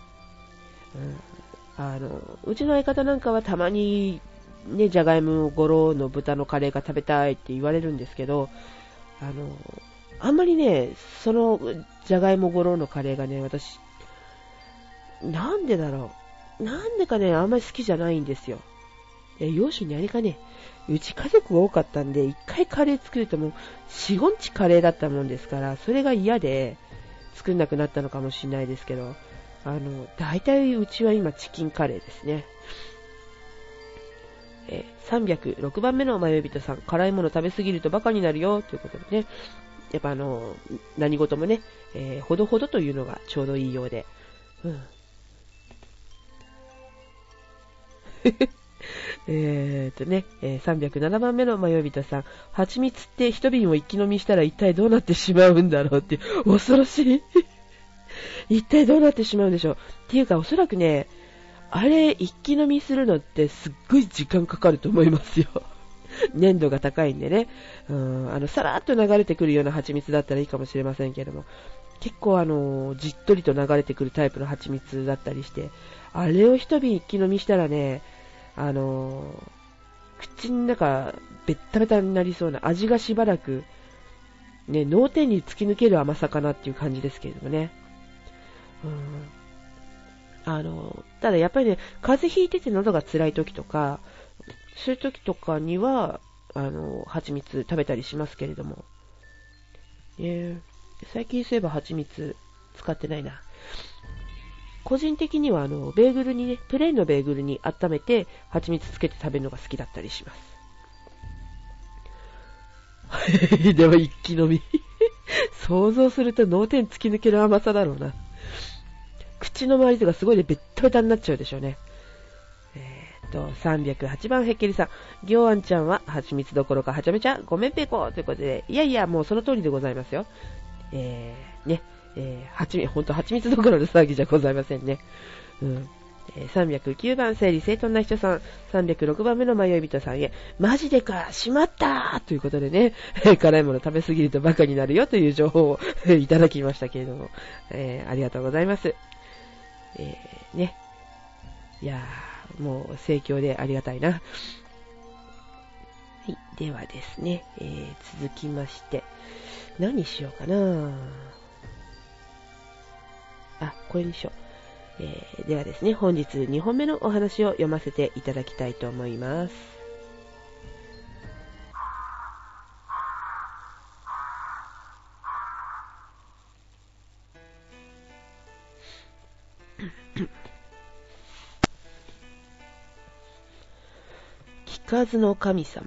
うちの相方なんかはたまにね、じゃがいもごろの豚のカレーが食べたいって言われるんですけど、 あんまりね、そのじゃがいもごろのカレーがね、私、なんでだろう。なんでかね、あんまり好きじゃないんですよ。要するにあれかね、うち家族が多かったんで、一回カレー作るともう4、5日カレーだったもんですから、それが嫌で作んなくなったのかもしれないですけど、大体うちは今チキンカレーですね。306番目の迷い人さん、辛いもの食べ過ぎるとバカになるよということでね、やっぱ何事もね、ほどほどというのがちょうどいいようで、307番目の迷い人さん、蜂蜜って一瓶を一気飲みしたら一体どうなってしまうんだろうって、恐ろしい。一体どうなってしまうんでしょう。っていうか、おそらくね、あれ、一気飲みするのってすっごい時間かかると思いますよ。粘度が高いんでね。さらっと流れてくるような蜂蜜だったらいいかもしれませんけども、結構じっとりと流れてくるタイプの蜂蜜だったりして、あれを一瓶一気飲みしたらね、口の中、ベッタベタになりそうな味がしばらく、ね、脳天に突き抜ける甘さかなっていう感じですけれどもね。ただやっぱりね、風邪ひいてて喉が辛い時とか、そういう時とかには、蜂蜜食べたりしますけれども。最近そういえば蜂蜜使ってないな。個人的にはベーグルにね、プレーンのベーグルに温めて蜂蜜つけて食べるのが好きだったりします。でも一気飲み。想像すると脳天突き抜ける甘さだろうな。口の周りとかすごいでベッタベタになっちゃうでしょうね。308番ヘッケリさん。ギョアンちゃんは蜂蜜どころかはちゃめちゃごめんぺこ。ということで、いやいや、もうその通りでございますよ。ほんと蜂蜜どころの騒ぎじゃございませんね。309番整理整頓な人さん、306番目の迷い人さんへ、マジでか、しまったということでね、辛いもの食べ過ぎるとバカになるよという情報をいただきましたけれども、ありがとうございます。いやー、もう盛況でありがたいな。はい、ではですね、続きまして、何しようかな。これにしよう。ではですね、本日2本目のお話を読ませていただきたいと思います。聞かずの神様。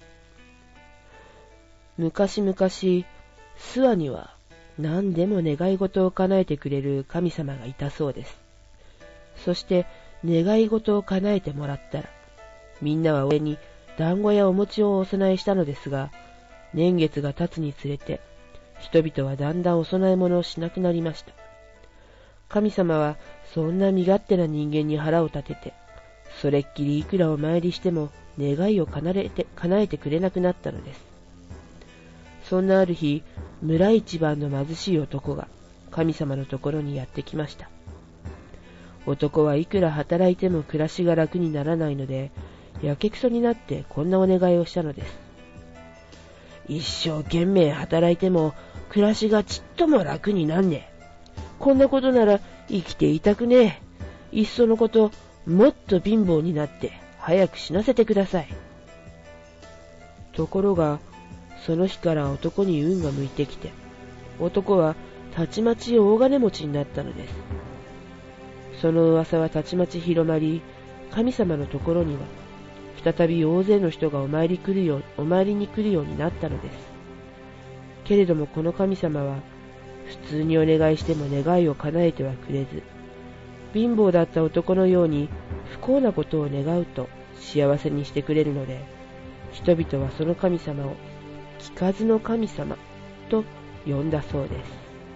昔々、諏訪には何でも願い事を叶えてくれる神様がいたそうです。そして願い事を叶えてもらったら、みんなは俺に団子やお餅をお供えしたのですが、年月が経つにつれて、人々はだんだんお供え物をしなくなりました。神様はそんな身勝手な人間に腹を立てて、それっきりいくらお参りしても願いを叶えてくれなくなったのです。そんなある日、村一番の貧しい男が神様のところにやってきました。男はいくら働いても暮らしが楽にならないので、やけくそになってこんなお願いをしたのです。一生懸命働いても暮らしがちっとも楽になんねえ。こんなことなら生きていたくねえ。いっそのこと、もっと貧乏になって早く死なせてください。ところが、その日から男に運が向いてきて、男はたちまち大金持ちになったのです。その噂はたちまち広まり、神様のところには、再び大勢の人がお参りに来るようになったのです。けれどもこの神様は、普通にお願いしても願いを叶えてはくれず、貧乏だった男のように不幸なことを願うと幸せにしてくれるので、人々はその神様を聞かずの神様と呼んだそうです。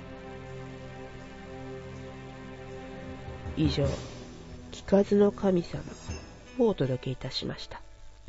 以上、聞かずの神様をお届けいたしました。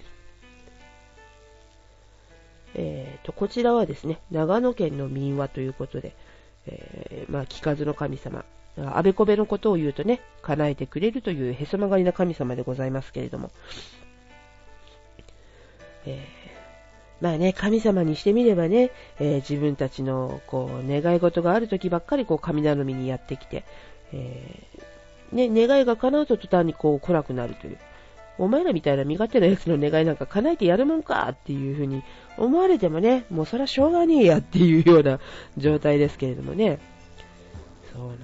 こちらはですね、長野県の民話ということで、聞かずの神様、あべこべのことを言うとね、叶えてくれるというへそ曲がりな神様でございますけれども、 まあね、神様にしてみればね、自分たちのこう願い事があるときばっかりこう神頼みにやってきて、ね、願いが叶うと途端にこう来なくなるという。お前らみたいな身勝手なやつの願いなんか叶えてやるもんかっていう風に思われてもね、もうそれはしょうがねえやっていうような状態ですけれどもね。そうなのよ。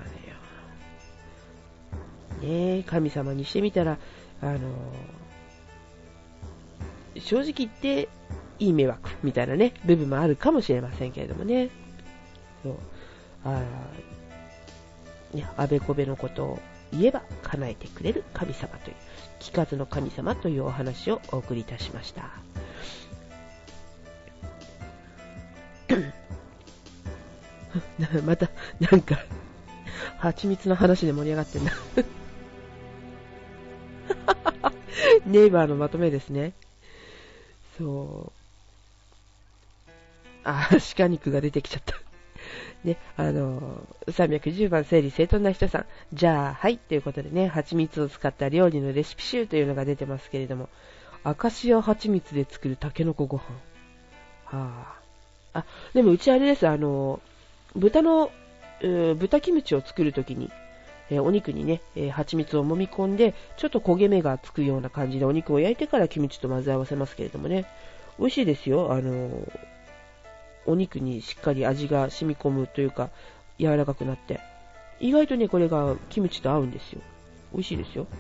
ね、神様にしてみたら、正直言っていい迷惑みたいなね、部分もあるかもしれませんけれどもね。そう。ね、あべこべのことを言えば叶えてくれる神様という、聞かずの神様というお話をお送りいたしました。また、なんか、蜂蜜の話で盛り上がってんな。ネイバーのまとめですね。そう。鹿肉が出てきちゃった。ね、310番整理整頓な人さん。じゃあ、はい。ということでね、蜂蜜を使った料理のレシピ集というのが出てますけれども、アカシア蜂蜜で作るタケノコご飯。でもうちあれです。豚キムチを作るときに、お肉にね、蜂蜜を揉み込んで、ちょっと焦げ目がつくような感じでお肉を焼いてからキムチと混ぜ合わせますけれどもね、美味しいですよ。お肉にしっかり味が染み込むというか、柔らかくなって。意外とね、これがキムチと合うんですよ。美味しいですよ。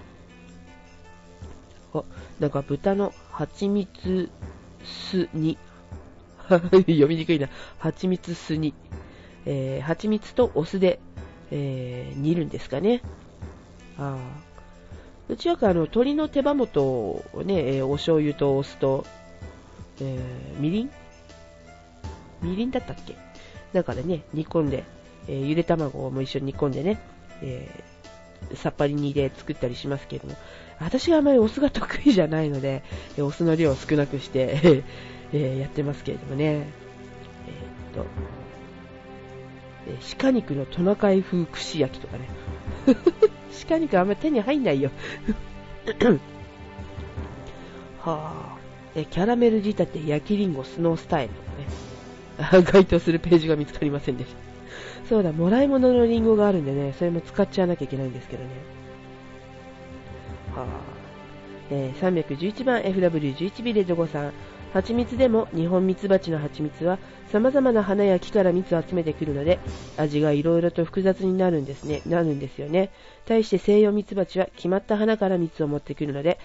なんか豚の蜂蜜酢煮。読みにくいな。蜂蜜酢煮。蜂蜜とお酢で、煮るんですかね。うちは鶏の手羽元をね、お醤油とお酢と、みりんだったっけなんかでね、煮込んで、ゆで卵も一緒に煮込んでね、さっぱり煮で作ったりしますけれども、私があまりお酢が得意じゃないので、お酢の量を少なくしてやってますけれどもね。鹿肉のトナカイ風串焼きとかね。鹿肉あんまり手に入んないよ。キャラメル仕立て焼きリンゴスノースタイルとかね。該当するページが見つかりませんでした。そうだ、もらい物のリンゴがあるんでね、それも使っちゃわなきゃいけないんですけどね。311番 FW11 ビレッジ5さん。蜂蜜でも日本蜜蜂の蜂蜜は様々な花や木から蜜を集めてくるので、味がいろいろと複雑になるんですよね。対して西洋蜜蜂は決まった花から蜜を持ってくるので、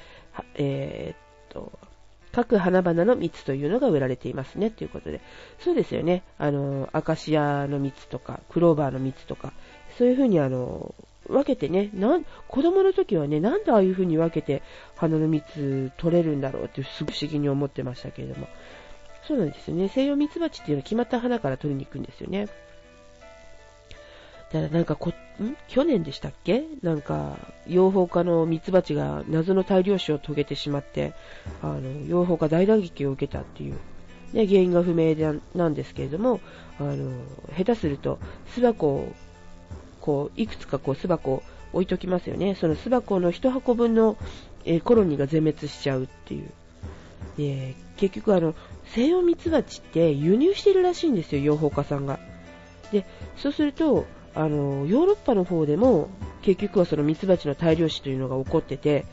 各花々の蜜というのが売られていますねということで、そうですよね。アカシアの蜜とかクローバーの蜜とか、そういう風に分けてね、子供の時はね、なんでああいう風に分けて花の蜜取れるんだろうってすごく不思議に思ってましたけれども、そうなんですよね。西洋蜜蜂っていうのは決まった花から取りに行くんですよね。ただなんか去年でしたっけ、なんか養蜂家の蜜蜂が謎の大量死を遂げてしまって、養蜂家大打撃を受けたっていう、ね、原因が不明なんですけれども、下手すると巣箱をいくつか巣箱を置いときますよね。その巣箱の1箱分の、コロニーが全滅しちゃうっていう。結局西洋蜜蜂って輸入してるらしいんですよ、養蜂家さんが。で、そうするとヨーロッパの方でも結局はその蜜蜂の大量死というのが起こってて、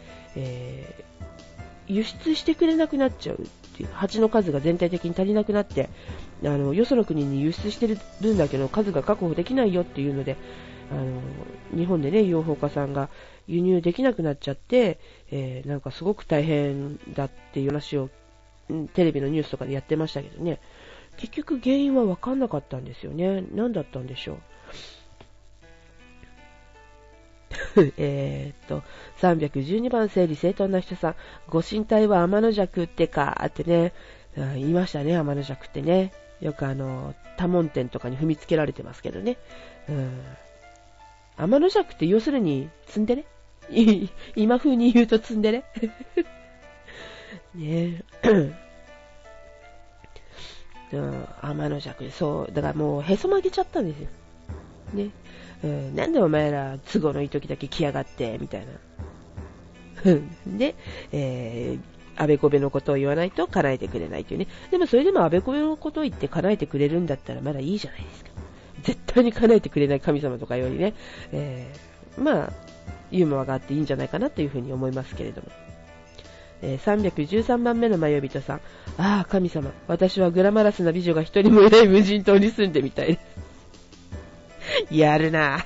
輸出してくれなくなっちゃうっていう、蜂の数が全体的に足りなくなって、よその国に輸出してる分だけの数が確保できないよっていうので、日本でね、養蜂家さんが輸入できなくなっちゃって、なんかすごく大変だっていう話をテレビのニュースとかでやってましたけどね、結局原因は分かんなかったんですよね。何だったんでしょう。312番整理整頓な人さん。ご神体は天の弱ってかってね、言いましたね、天の弱ってね。よく多聞天とかに踏みつけられてますけどね。天の弱って要するにツンデレ今風に言うとツンデレね天の弱、そう、だからもうへそ曲げちゃったんですよ。ね。なんでお前ら都合のいい時だけ来やがってみたいなで、 あべこべのことを言わないと叶えてくれないというね。でもそれでもあべこべのことを言って叶えてくれるんだったらまだいいじゃないですか。絶対に叶えてくれない神様とかよりね、まあ、ユーモアがあっていいんじゃないかなというふうに思いますけれども。313番目の迷い人さん。ああ、神様。私はグラマラスな美女が一人もいない無人島に住んでみたいです。やるな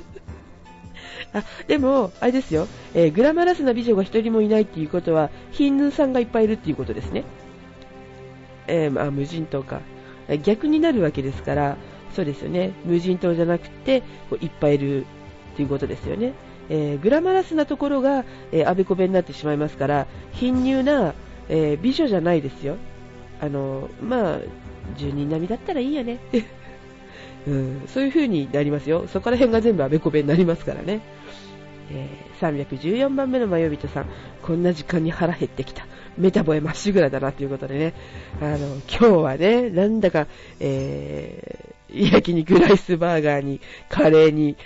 でも、あれですよ。グラマラスな美女が一人もいないっていうことは、ヒンヌーさんがいっぱいいるっていうことですね。無人島か。逆になるわけですから、そうですよね。無人島じゃなくて、こういっぱいいるっていうことですよね。グラマラスなところが、あべこべになってしまいますから、貧乳な、美女じゃないですよ。まあ、住人並みだったらいいよね。そういう風になりますよ。そこら辺が全部あべこべになりますからね。314番目の迷い人さん。こんな時間に腹減ってきた。メタボへまっしぐらだなということでね。今日はね、なんだか、焼肉ライスバーガーに、カレーに、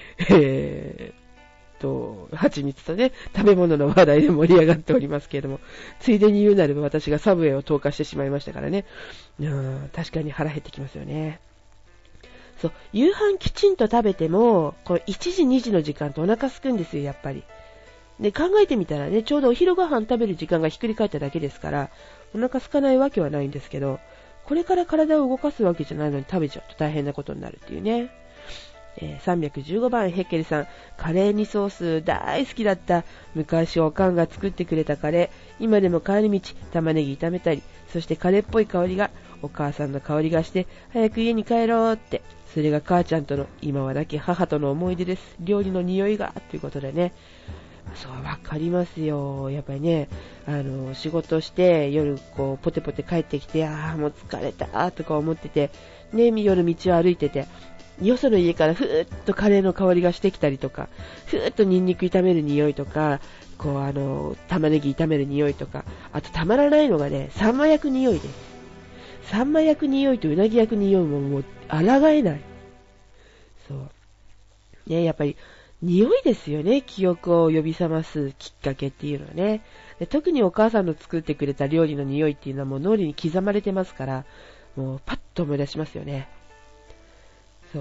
蜂蜜とね、食べ物の話題で盛り上がっておりますけれども、ついでに言うなれば私がサブウェイを投下してしまいましたからね。確かに腹減ってきますよね。そう、夕飯きちんと食べても、この1時2時の時間とお腹空くんですよ、やっぱり。で、考えてみたらね、ちょうどお昼ご飯食べる時間がひっくり返っただけですから、お腹空かないわけはないんですけど、これから体を動かすわけじゃないのに食べちゃうと大変なことになるっていうね。315番ヘッケルさん。カレーにソース大好きだった。昔おかんが作ってくれたカレー。今でも帰り道玉ねぎ炒めたり、そしてカレーっぽい香りが、お母さんの香りがして早く家に帰ろうって。それが母ちゃんとの今は亡き母との思い出です。料理の匂いがということでね。そう、わかりますよ。やっぱりね、仕事して夜こうポテポテ帰ってきて、もう疲れたとか思ってて、ね、夜道を歩いてて、よその家からふーっとカレーの香りがしてきたりとか、ふーっとニンニク炒める匂いとか、こう玉ねぎ炒める匂いとか、あとたまらないのがね、サンマ焼く匂いです。サンマ焼く匂いとうなぎ焼く匂いも抗えない。そう。ね、やっぱり匂いですよね、記憶を呼び覚ますきっかけっていうのはね。で、特にお母さんの作ってくれた料理の匂いっていうのはもう脳裏に刻まれてますから、もうパッと思い出しますよね。そう。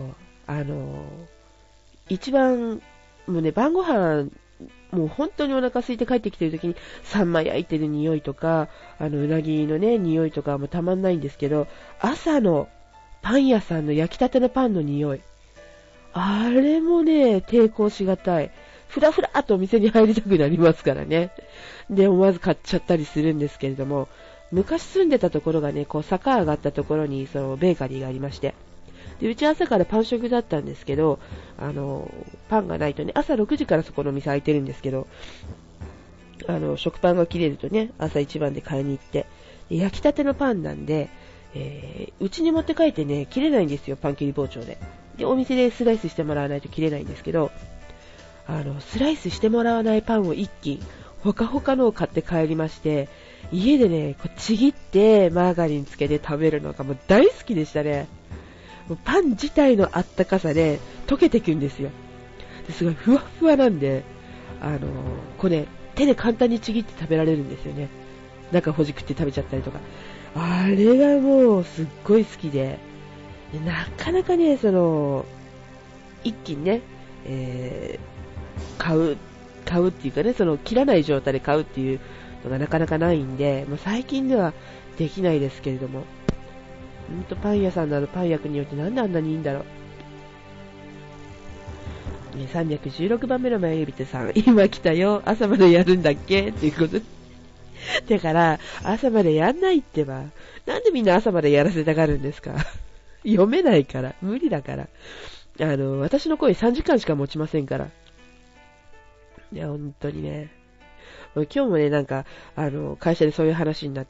一番、もうね、晩ご飯、もう本当にお腹空いて帰ってきてる時に、サンマ焼いてる匂いとか、うなぎのね、匂いとかもたまんないんですけど、朝のパン屋さんの焼きたてのパンの匂い。あれもね、抵抗しがたい。ふらふらっとお店に入りたくなりますからね。で、思わず買っちゃったりするんですけれども、昔住んでたところがね、こう坂上がったところにそのベーカリーがありまして、で、うち朝からパン食だったんですけど、パンがないとね、朝6時からそこの店開いてるんですけど、食パンが切れるとね、朝一番で買いに行って、焼きたてのパンなんで、うちに持って帰ってね、切れないんですよ、パン切り包丁で。で、お店でスライスしてもらわないと切れないんですけど、スライスしてもらわないパンを一斤、ほかほかのを買って帰りまして、家でね、こうちぎってマーガリンつけて食べるのがもう大好きでしたね。もうパン自体のあったかさで溶けていくんですよ。ですごいふわふわなんで、これ手で簡単にちぎって食べられるんですよね。中ほじくって食べちゃったりとか。あれがもうすっごい好きで、なかなかね、一気にね、買うっていうかね、切らない状態で買うっていうのがなかなかないんで、もう最近ではできないですけれども、パン屋さんのパン焼くによってなんであんなにいいんだろう。316番目の迷い人さん、今来たよ、朝までやるんだっけっていうことだから、朝までやんないってば、なんでみんな朝までやらせたがるんですか読めないから、無理だから。私の声3時間しか持ちませんから。いや、本当にね。今日もね、なんか、会社でそういう話になって、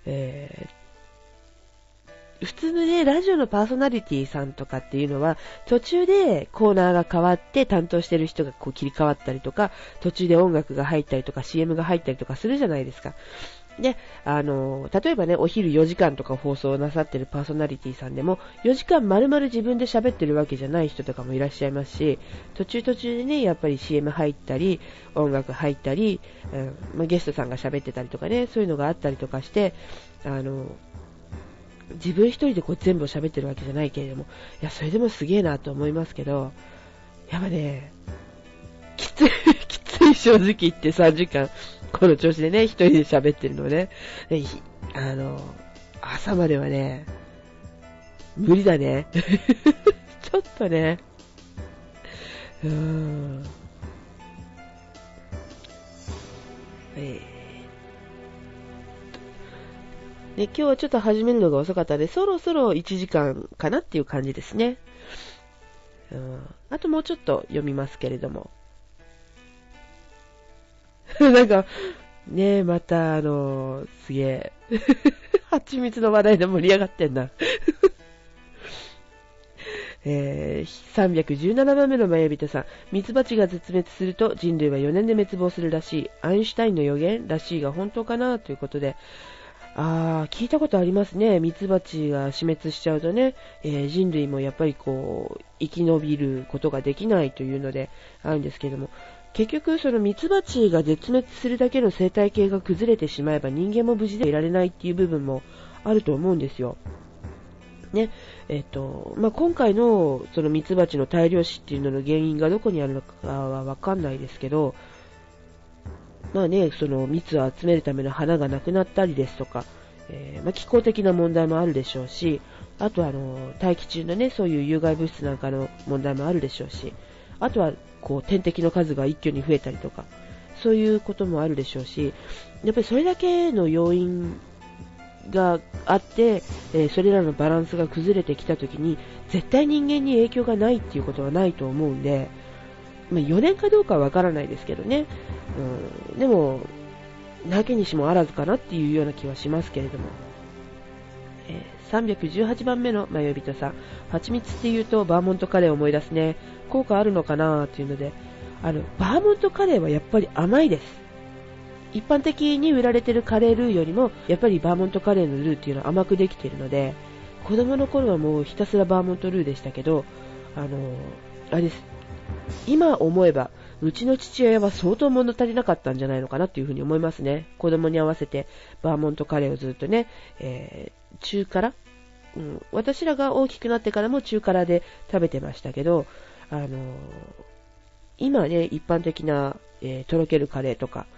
普通のね、ラジオのパーソナリティさんとかっていうのは、途中でコーナーが変わって担当してる人がこう切り替わったりとか、途中で音楽が入ったりとか CM が入ったりとかするじゃないですか。 で、例えばね、お昼4時間とか放送なさってるパーソナリティさんでも、4時間丸々自分で喋ってるわけじゃない人とかもいらっしゃいますし、途中でね、やっぱり CM 入ったり、音楽入ったり、ゲストさんが喋ってたりとかね、そういうのがあったりとかして、自分一人でこう全部喋ってるわけじゃないけれども、いや、それでもすげえなと思いますけど、やっぱね、きつい正直言って3時間、この調子でね、一人で喋ってるのね。朝まではね、無理だね。ちょっとね。今日はちょっと始めるのが遅かったので、そろそろ1時間かなっていう感じですね。あともうちょっと読みますけれども。なんか、ねまたすげえ、蜂蜜の話題で盛り上がってんな。317番目の迷人さん。ミツバチが絶滅すると人類は4年で滅亡するらしい。アインシュタインの予言らしいが本当かなということで。聞いたことありますね。ミツバチが死滅しちゃうとね、人類もやっぱりこう、生き延びることができないというのであるんですけども、結局そのミツバチが絶滅するだけの生態系が崩れてしまえば人間も無事でいられないっていう部分もあると思うんですよ。ね、今回のそのミツバチの大量死っていうのの原因がどこにあるのかはわかんないですけど、その蜜を集めるための花がなくなったりですとか、気候的な問題もあるでしょうし、あとは大気中のね、そういう有害物質なんかの問題もあるでしょうし、あとはこう天敵の数が一挙に増えたりとか、そういうこともあるでしょうし、やっぱりそれだけの要因があって、それらのバランスが崩れてきたときに、絶対人間に影響がないっていうことはないと思うんで、4年かどうかはわからないですけどね、でも、なきにしもあらずかなっていうような気はしますけれども。318番目の迷い人さん。蜂蜜って言うとバーモントカレーを思い出すね。効果あるのかなっていうので、バーモントカレーはやっぱり甘いです。一般的に売られているカレールーよりも、やっぱりバーモントカレーのルーっていうのは甘くできているので、子供の頃はもうひたすらバーモントルーでしたけど、あれです。今思えば、うちの父親は相当物足りなかったんじゃないのかなっていうふうに思いますね。子供に合わせてバーモントカレーをずっとね、中辛、私らが大きくなってからも中辛で食べてましたけど、今ね、一般的な、とろけるカレーとか、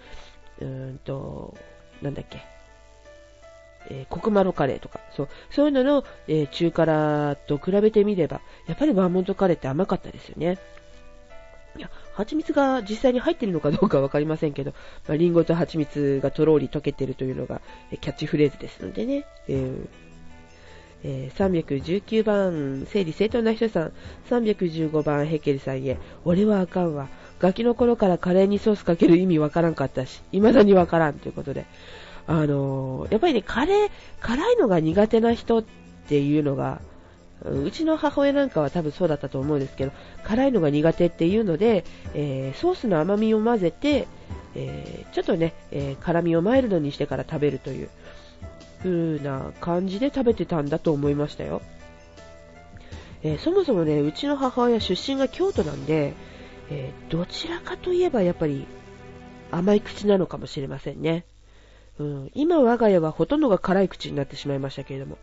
なんだっけ、コクマロカレーとか、そういうのの、中辛と比べてみれば、やっぱりバーモントカレーって甘かったですよね。いや、蜂蜜が実際に入っているのかどうかわかりませんけど、リンゴと蜂蜜がとろり溶けているというのがキャッチフレーズですのでね。319番、整理整頓な人さん。315番、ヘケルさんへ。俺はあかんわ。ガキの頃からカレーにソースかける意味わからんかったし、未だにわからんということで。やっぱりね、辛いのが苦手な人っていうのが、うちの母親なんかは多分そうだったと思うんですけど、辛いのが苦手っていうので、ソースの甘みを混ぜて、ちょっとね、辛みをマイルドにしてから食べるという風な感じで食べてたんだと思いましたよ。そもそもね、うちの母親出身が京都なんで、どちらかといえばやっぱり甘い口なのかもしれませんね。今我が家はほとんどが辛い口になってしまいましたけれども、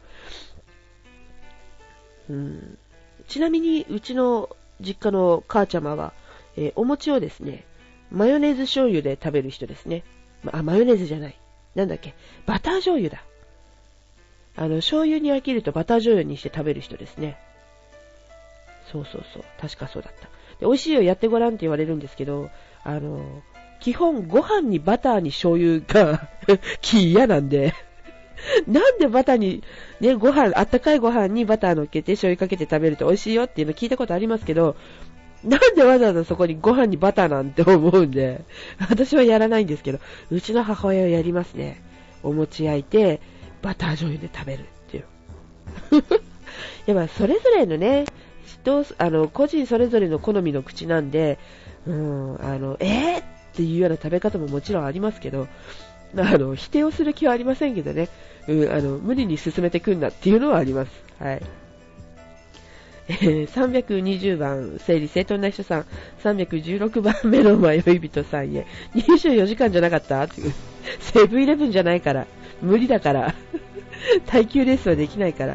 ちなみにうちの実家の母ちゃまは、お餅をですね、マヨネーズ醤油で食べる人ですね。マヨネーズじゃない。なんだっけ、バター醤油だ。醤油に飽きるとバター醤油にして食べる人ですね。そう。確かそうだった。で、美味しいよ、やってごらんって言われるんですけど、基本ご飯にバターに醤油が嫌なんで、なんでバターに、ね、あったかいご飯にバター乗っけて醤油かけて食べると美味しいよっていうの聞いたことありますけど、なんでわざわざそこにご飯にバターなんて思うんで、私はやらないんですけど、うちの母親はやりますね。お餅焼いて、バター醤油で食べるっていう。やっぱそれぞれのね、個人それぞれの好みの口なんで、っていうような食べ方ももちろんありますけど、 否定をする気はありませんけどね、無理に進めてくんなっていうのはあります。はい。320番、整理整頓な人さん、316番目の迷い人さんへ、24時間じゃなかったっていう、セブンイレブンじゃないから、無理だから、耐久レースはできないから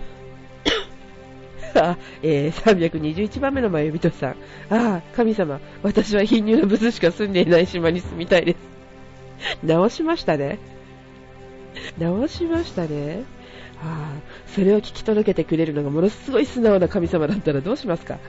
。321番目の迷い人さん、神様、私は貧乳のブスしか住んでいない島に住みたいです。直しましたね。直しましたね。それを聞き届けてくれるのがものすごい素直な神様だったらどうしますか。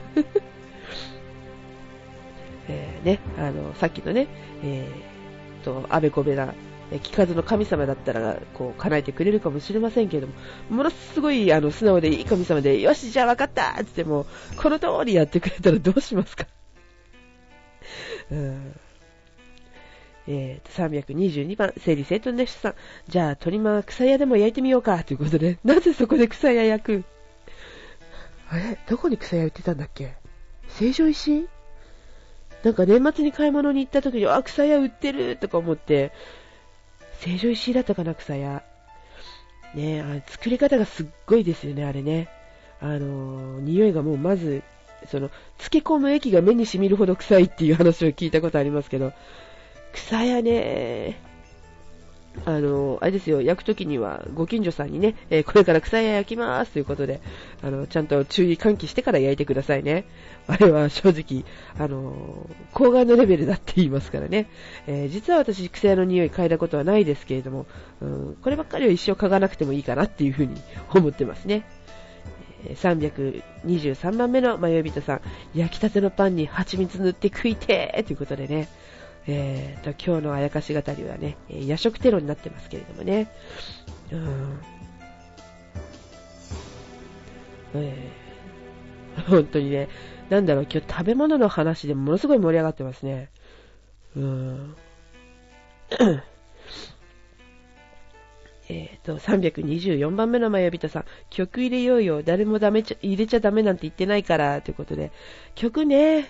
さっきのね、あべこべな聞かずの神様だったらこう叶えてくれるかもしれませんけれども、ものすごい素直でいい神様で、よしじゃあ分かったって言ってもこの通りやってくれたらどうしますか。322番、整理整頓の人さん。じゃあ、鳥間草屋でも焼いてみようか、ということで。なぜそこで草屋焼く？どこに草屋売ってたんだっけ？成城石？なんか年末に買い物に行った時に、草屋売ってるとか思って、成城石だったかな、草屋。ね、作り方がすっごいですよね、あれね。匂いがもうまず、漬け込む液が目に染みるほど臭いっていう話を聞いたことありますけど、草屋ね、あれですよ、焼くときにはご近所さんにね、これから草屋焼きますということで、ちゃんと注意喚起してから焼いてくださいね。あれは正直、抗がんのレベルだって言いますからね。実は私、草屋の匂い嗅いだことはないですけれども、こればっかりは一生嗅がなくてもいいかなっていうふうに思ってますね。323番目の迷い人さん、焼きたてのパンに蜂蜜塗って食いてーということでね、今日のあやかし語りはね、夜食テロになってますけれどもね。本当にね、今日食べ物の話でものすごい盛り上がってますね。324番目の迷い人さん、曲入れようよ、誰も入れちゃダメなんて言ってないから、ということで、曲ね、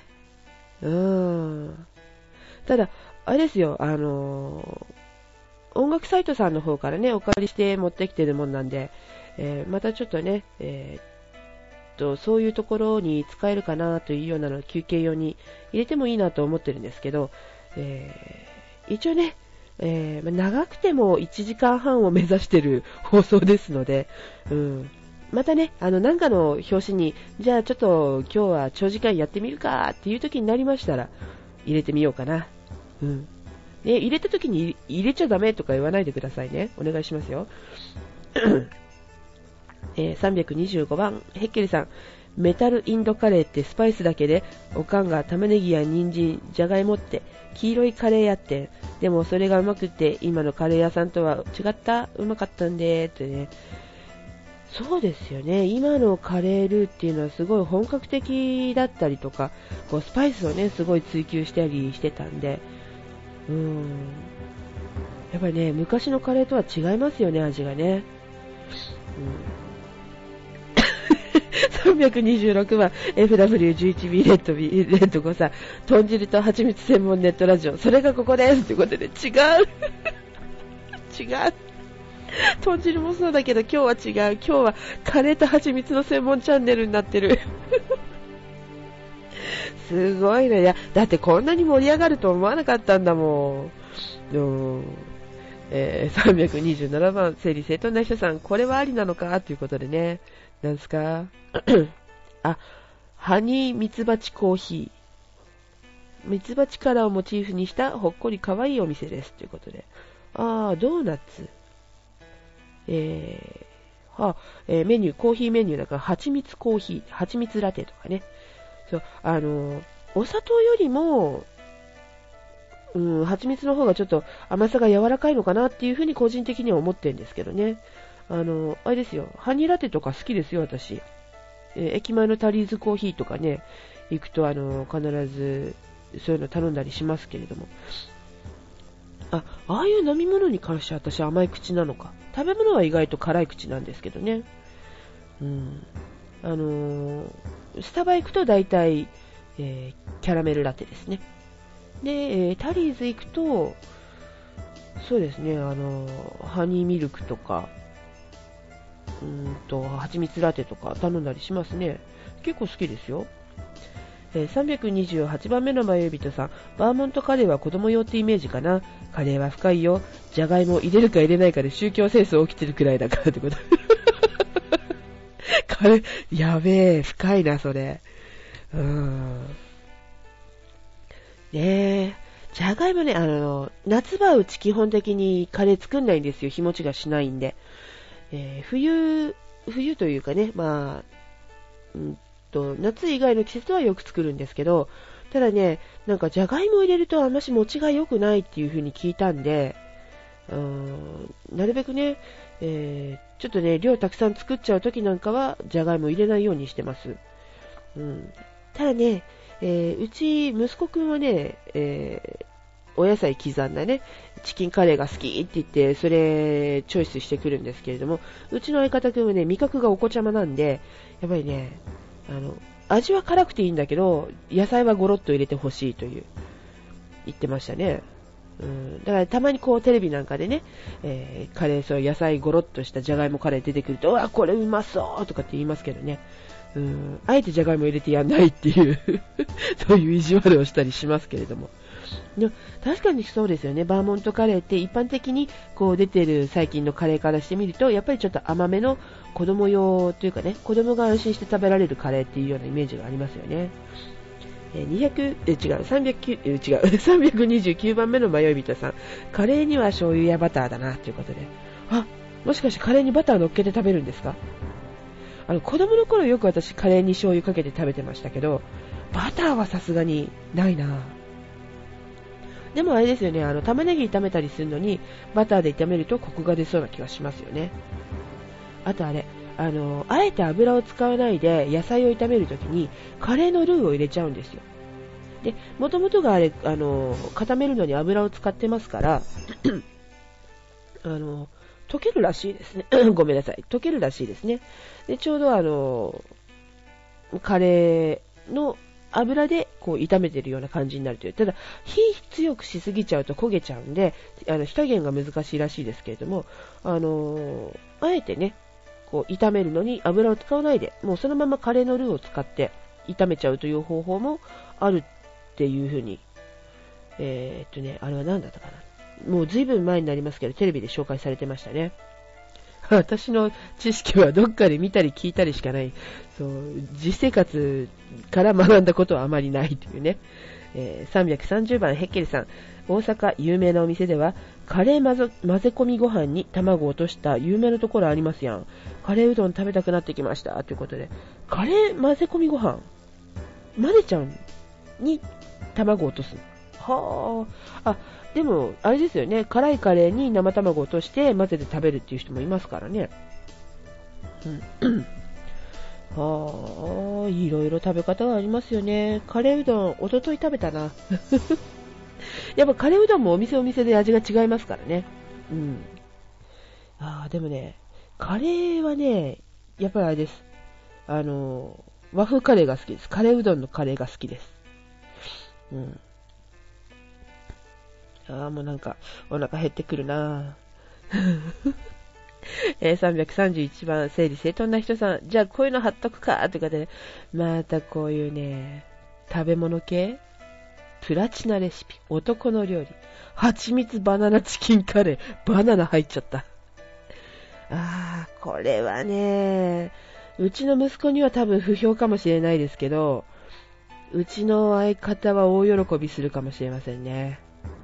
ただ、あれですよ、音楽サイトさんの方からね、お借りして持ってきてるもんなんで、またちょっとね、そういうところに使えるかなというようなのを休憩用に入れてもいいなと思ってるんですけど、一応ね、長くても1時間半を目指してる放送ですので、またね、なんかの表紙に、じゃあちょっと今日は長時間やってみるかっていう時になりましたら、入れてみようかな。入れた時に入れちゃダメとか言わないでくださいね。お願いしますよ。325番、ヘッケリさん。メタルインドカレーってスパイスだけで、おかんが玉ねぎや人参、じゃがいもって黄色いカレーやって、でもそれがうまくて、今のカレー屋さんとは違った、うまかったんで、ってね。そうですよね。今のカレールーっていうのはすごい本格的だったりとか、こうスパイスをね、すごい追求したりしてたんで、やっぱりね、昔のカレーとは違いますよね、味がね。326番 FW11B レッド B レッド5さん、豚汁と蜂蜜専門ネットラジオ、それがここですということで、違う違う、豚汁もそうだけど今日は違う、今日はカレーと蜂蜜の専門チャンネルになってるすごいね。いや、だってこんなに盛り上がると思わなかったんだもん。327番整理整頓な人さん、これはありなのかということでね、なんですかハニーミツバチコーヒー、ミツバチカラーをモチーフにしたほっこりかわいいお店ですということで、ドーナツ、メニュー、コーヒーメニューだから蜂蜜コーヒー、蜂蜜ラテとかね、そう、お砂糖よりも蜂蜜の方がちょっと甘さが柔らかいのかなっていうふうに個人的には思ってるんですけどね。あれですよ、ハニーラテとか好きですよ、私。駅前のタリーズコーヒーとかね、行くと必ずそういうの頼んだりしますけれども。ああいう飲み物に関しては私甘い口なのか。食べ物は意外と辛い口なんですけどね。スタバ行くと大体、キャラメルラテですね。で、タリーズ行くと、 そうですね、ハニーミルクとか、蜂蜜ラテとか頼んだりしますね。結構好きですよ。328番目の迷い人さん、バーモントカレーは子供用ってイメージかな。カレーは深いよ。じゃがいも入れるか入れないかで宗教戦争起きてるくらいだからってこと。カレー、やべえ、深いな、それ。ねえ。じゃがいもね、夏場うち基本的にカレー作んないんですよ。日持ちがしないんで。冬というかね、まあ、夏以外の季節はよく作るんですけど、ただね、なんかじゃがいもを入れるとあんまし持ちが良くないっていう風に聞いたんで、なるべくね、ちょっとね、量たくさん作っちゃう時なんかは、じゃがいも入れないようにしてます。ただね、うち息子くんはね、お野菜刻んだね、チキンカレーが好きって言って、それチョイスしてくるんですけれども、うちの相方くんはね、味覚がお子ちゃまなんで、やっぱりね、味は辛くていいんだけど、野菜はゴロッと入れてほしいという、言ってましたね。だからたまにこうテレビなんかでね、カレー、そう野菜ゴロッとしたじゃがいもカレー出てくると、うわ、これうまそうとかって言いますけどね。あえてじゃがいも入れてやんないっていうそういう意地悪をしたりしますけれども。でも確かにそうですよね。バーモントカレーって一般的にこう出てる最近のカレーからしてみると、やっぱりちょっと甘めの子供用というかね、子供が安心して食べられるカレーっていうようなイメージがありますよね。329番目の迷い人さん。カレーには醤油やバターだな、ということで。あ、もしかしてカレーにバター乗っけて食べるんですか？子供の頃よく私カレーに醤油かけて食べてましたけど、バターはさすがにないな。でもあれですよね、玉ねぎ炒めたりするのに、バターで炒めるとコクが出そうな気がしますよね。あとあれ、あえて油を使わないで野菜を炒めるときに、カレーのルーを入れちゃうんですよ。で、もともとがあれ、固めるのに油を使ってますから、溶けるらしいですね。ごめんなさい。溶けるらしいですね。で、ちょうどカレーの油でこう炒めてるような感じになるという。ただ、火強くしすぎちゃうと焦げちゃうんで、火加減が難しいらしいですけれども、あえてね、こう炒めるのに油を使わないで、もうそのままカレーのルーを使って炒めちゃうという方法もあるっていう風に、あれは何だったかな。もう随分前になりますけど、テレビで紹介されてましたね。私の知識はどっかで見たり聞いたりしかない。そう、実生活から学んだことはあまりないというね。330番ヘッケルさん。大阪有名なお店では、カレー混ぜ込みご飯に卵を落とした有名なところありますやん。カレーうどん食べたくなってきました。ということで。カレー混ぜ込みご飯混ぜちゃうに卵を落とす。はあ。でも、あれですよね。辛いカレーに生卵を落として混ぜて食べるっていう人もいますからね。はあ、いろいろ食べ方がありますよね。カレーうどん、おととい食べたな。やっぱカレーうどんもお店で味が違いますからね。でもね、カレーはね、やっぱりあれです。和風カレーが好きです。カレーうどんのカレーが好きです。もうなんか、お腹減ってくるな331番、整理整頓な人さん。じゃあこういうの貼っとくかとかで、またこういうね、食べ物系プラチナレシピ、男の料理、蜂蜜バナナチキンカレー、バナナ入っちゃった。これはね、うちの息子には多分不評かもしれないですけど、うちの相方は大喜びするかもしれませんね。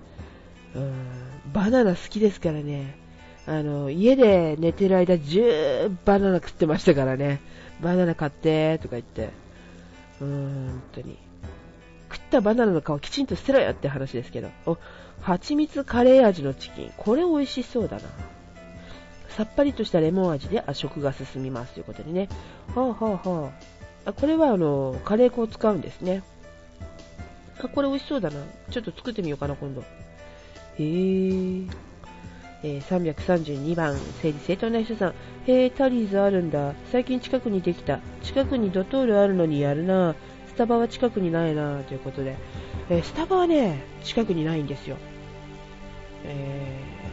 バナナ好きですからね。家で寝てる間バナナ食ってましたからね。バナナ買ってとか言って。本当に。食ったバナナの皮きちんと捨てろよって話ですけど。蜂蜜カレー味のチキン。これ美味しそうだな。さっぱりとしたレモン味で食が進みますということでね。これはカレー粉を使うんですね。これ美味しそうだな。ちょっと作ってみようかな、今度。332番、整理整頓な人さん。タリーズあるんだ。最近近くにできた。近くにドトールあるのにやるな。スタバは近くにないな。ということで。スタバはね、近くにないんですよ。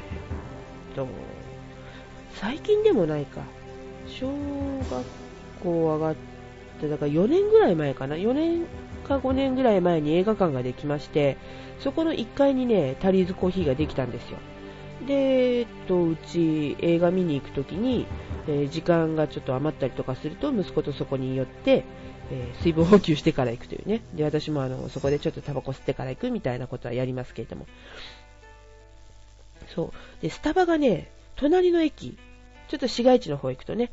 最近でもないか。小学校上がって、だから4年ぐらい前かな。4年か5年ぐらい前に映画館ができまして、そこの1階にね、タリーズコーヒーができたんですよ。で、うち映画見に行くときに、時間がちょっと余ったりとかすると、息子とそこに寄って、水分補給してから行くというね。で、私もそこでちょっとタバコ吸ってから行くみたいなことはやりますけれども。そう。で、スタバがね、隣の駅、ちょっと市街地の方行くとね、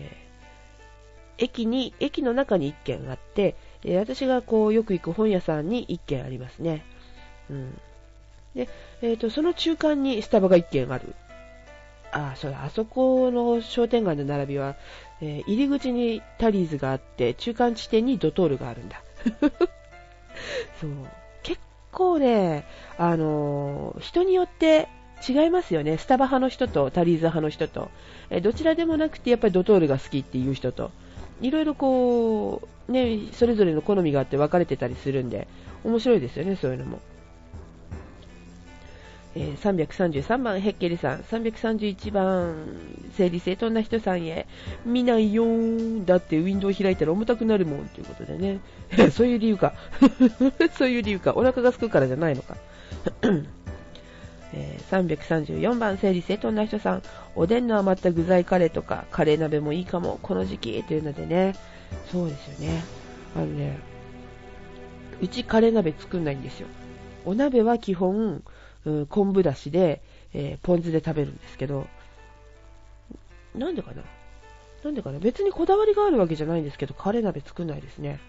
駅の中に1軒あって、私がこうよく行く本屋さんに1軒ありますね。うん。で、その中間にスタバが1軒ある。そうだ、あそこの商店街の並びは、入り口にタリーズがあって、中間地点にドトールがあるんだ。そう。結構ね、人によって違いますよね。スタバ派の人とタリーズ派の人と。どちらでもなくて、やっぱりドトールが好きっていう人と。いろいろこう、ね、それぞれの好みがあって分かれてたりするんで、面白いですよね、そういうのも。333番ヘッケリさん、331番整理整頓な人さんへ、見ないよー、だってウィンドウ開いたら重たくなるもんということでね。そういう理由か。そういう理由か。お腹が空くからじゃないのか。334番整理整頓な人さん、おでんの余った具材カレーとかカレー鍋もいいかも、この時期というのでね。そうですよね。うちカレー鍋作んないんですよ。お鍋は基本、昆布だしで、ポン酢で食べるんですけど、なんでかな別にこだわりがあるわけじゃないんですけど、カレー鍋作んないですね。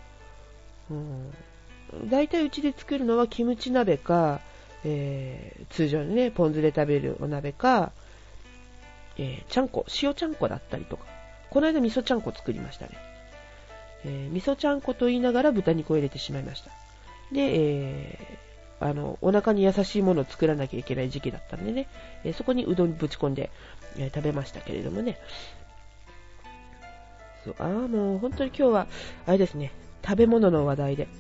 だいたいうちで作るのはキムチ鍋か、通常のね、ポン酢で食べるお鍋か、ちゃんこ、塩ちゃんこだったりとか、この間味噌ちゃんこ作りましたね。味噌ちゃんこと言いながら豚肉を入れてしまいました。で、お腹に優しいものを作らなきゃいけない時期だったんでね、そこにうどんぶち込んで、食べましたけれどもね。そう、もう本当に今日は、あれですね、食べ物の話題で。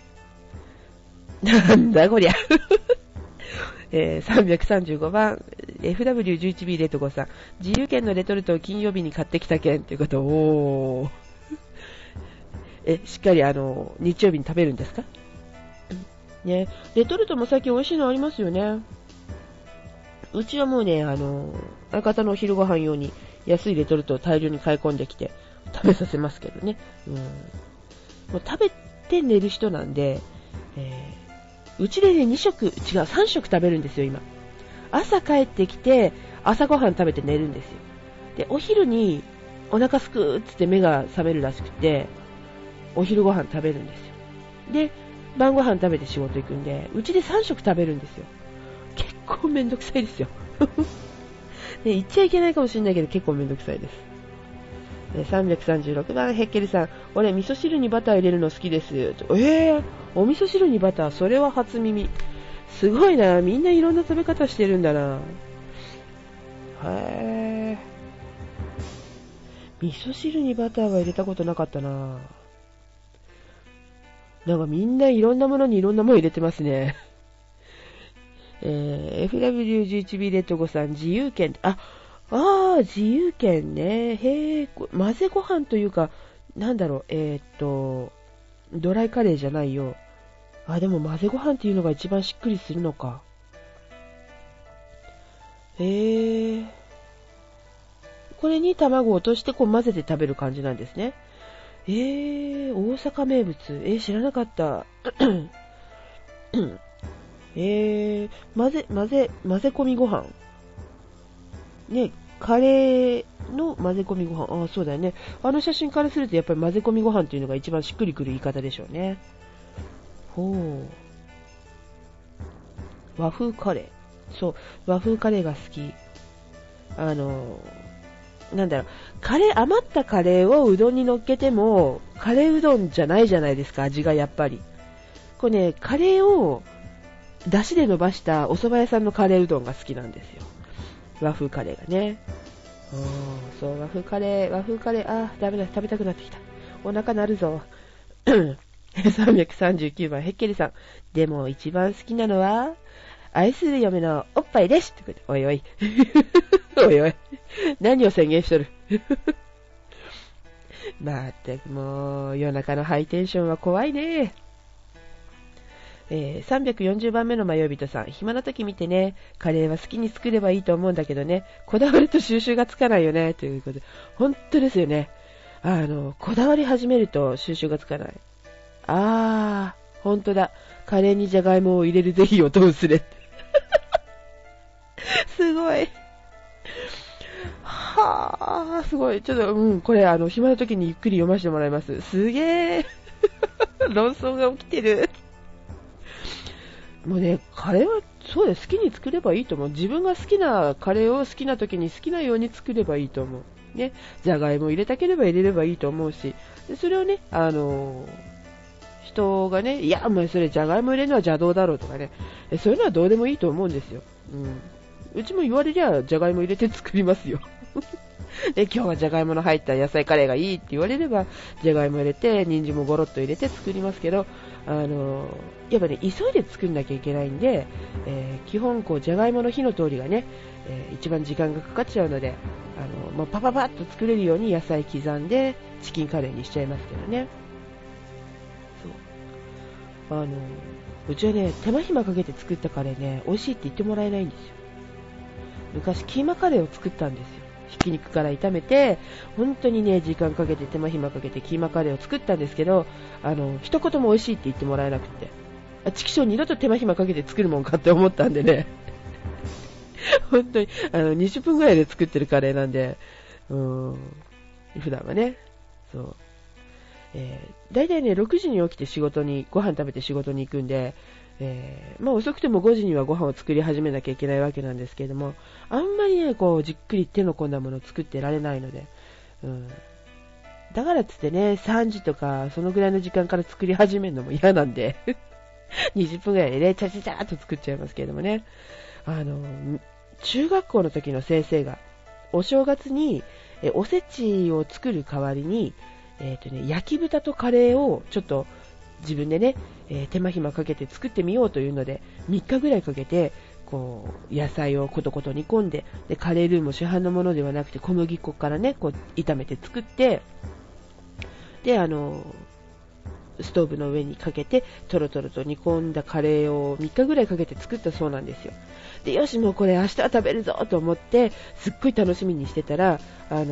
なんだこりゃ。335番、FW11B レトコさん、自由券のレトルトを金曜日に買ってきた券ということを、しっかり日曜日に食べるんですかね。レトルトも最近美味しいのありますよね。うちはもうね、相方のお昼ご飯用に安いレトルトを大量に買い込んできて食べさせますけどね。もう食べて寝る人なんで、うちでね、3食食べるんですよ、今。朝帰ってきて、朝ごはん食べて寝るんですよ。で、お昼にお腹すくーっつって目が覚めるらしくて、お昼ご飯食べるんですよ。で、晩ご飯食べて仕事行くんで、うちで3食食べるんですよ。結構めんどくさいですよ。ね、言っちゃいけないかもしれないけど、結構めんどくさいです。336番ヘッケルさん、俺味噌汁にバター入れるの好きです。お味噌汁にバター、それは初耳。すごいな、みんないろんな食べ方してるんだな。へー。味噌汁にバターは入れたことなかったな。なんかみんないろんなものにいろんなもの入れてますね。FW11B レッド5さん、自由券。自由券ね。混ぜご飯というか、なんだろう、ドライカレーじゃないよ。でも混ぜご飯っていうのが一番しっくりするのか。これに卵を落としてこう混ぜて食べる感じなんですね。大阪名物。知らなかった。混ぜ込みご飯。ね、カレーの混ぜ込みご飯。そうだよね。写真からするとやっぱり混ぜ込みご飯っていうのが一番しっくりくる言い方でしょうね。和風カレー。そう、和風カレーが好き。なんだろう、余ったカレーをうどんに乗っけても、カレーうどんじゃないじゃないですか、味がやっぱり。これね、カレーを、出汁で伸ばしたお蕎麦屋さんのカレーうどんが好きなんですよ。和風カレーがね。そう、和風カレー、ダメだ、食べたくなってきた。お腹鳴るぞ。339番、ヘッケリさん。でも一番好きなのは、 愛する嫁のおっぱいですって言って、おいおい。おいおい。何を宣言しとる。まったくもう、夜中のハイテンションは怖いね。340番目の迷い人さん、暇な時見てね、カレーは好きに作ればいいと思うんだけどね、こだわると収集がつかないよね、ということで、本当ですよね。こだわり始めると収集がつかない。本当だ。カレーにじゃがいもを入れるぜひをどうすれって。すごい。はぁ、すごい。ちょっと、これ、暇な時にゆっくり読ませてもらいます。すげー。論争が起きてる。もうね、カレーは、そうです。好きに作ればいいと思う。自分が好きなカレーを好きな時に好きなように作ればいいと思う。ね。じゃがいも入れたければ入れればいいと思うし、でそれをね、人がね、いや、もうそれじゃがいも入れるのは邪道だろうとかね、そういうのはどうでもいいと思うんですよ。うちも言われりゃ、じゃがいも入れて作りますよ。で、今日はじゃがいもの入った野菜カレーがいいって言われれば、じゃがいも入れて、人参もゴロッと入れて作りますけど、やっぱね、急いで作んなきゃいけないんで、基本、じゃがいもの火の通りがね、一番時間がかかっちゃうので、パパパッと作れるように野菜刻んで、チキンカレーにしちゃいますけどね。そう。うちはね、手間暇かけて作ったカレーね、美味しいって言ってもらえないんですよ。昔、キーマカレーを作ったんですよ。ひき肉から炒めて、本当にね、時間かけて手間暇かけてキーマカレーを作ったんですけど、一言も美味しいって言ってもらえなくて、チキショー二度と手間暇かけて作るもんかって思ったんでね。本当に、20分ぐらいで作ってるカレーなんで、普段はね、そう。だいたいね、6時に起きてご飯食べて仕事に行くんで、遅くても5時にはご飯を作り始めなきゃいけないわけなんですけれども、あんまりね、じっくり手の込んだものを作ってられないので、だからつってね、3時とか、そのぐらいの時間から作り始めるのも嫌なんで、20分ぐらいでね、チャチャチャーっと作っちゃいますけれどもね、中学校の時の先生が、お正月に、おせちを作る代わりに、焼き豚とカレーをちょっと自分でね、手間暇かけて作ってみようというので、3日ぐらいかけて、野菜をコトコト煮込んで、で、カレールーも市販のものではなくて小麦粉からね、炒めて作って、で、ストーブの上にかけて、トロトロと煮込んだカレーを3日ぐらいかけて作ったそうなんですよ。で、よし、もうこれ明日は食べるぞと思って、すっごい楽しみにしてたら、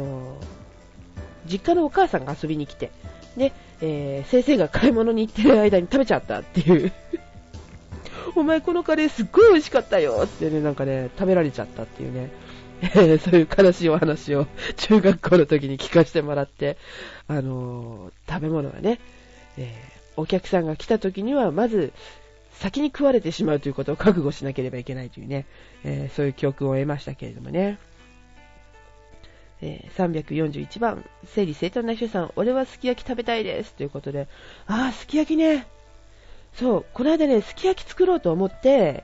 実家のお母さんが遊びに来て、で、先生が買い物に行ってる間に食べちゃったっていう。お前このカレーすっごい美味しかったよってね、なんかね、食べられちゃったっていうね。そういう悲しいお話を中学校の時に聞かせてもらって、食べ物はね、お客さんが来た時にはまず先に食われてしまうということを覚悟しなければいけないというね、そういう教訓を得ましたけれどもね。341番、整理整頓な人さん、俺はすき焼き食べたいですということで、すき焼きね。そう、この間ね、すき焼き作ろうと思って、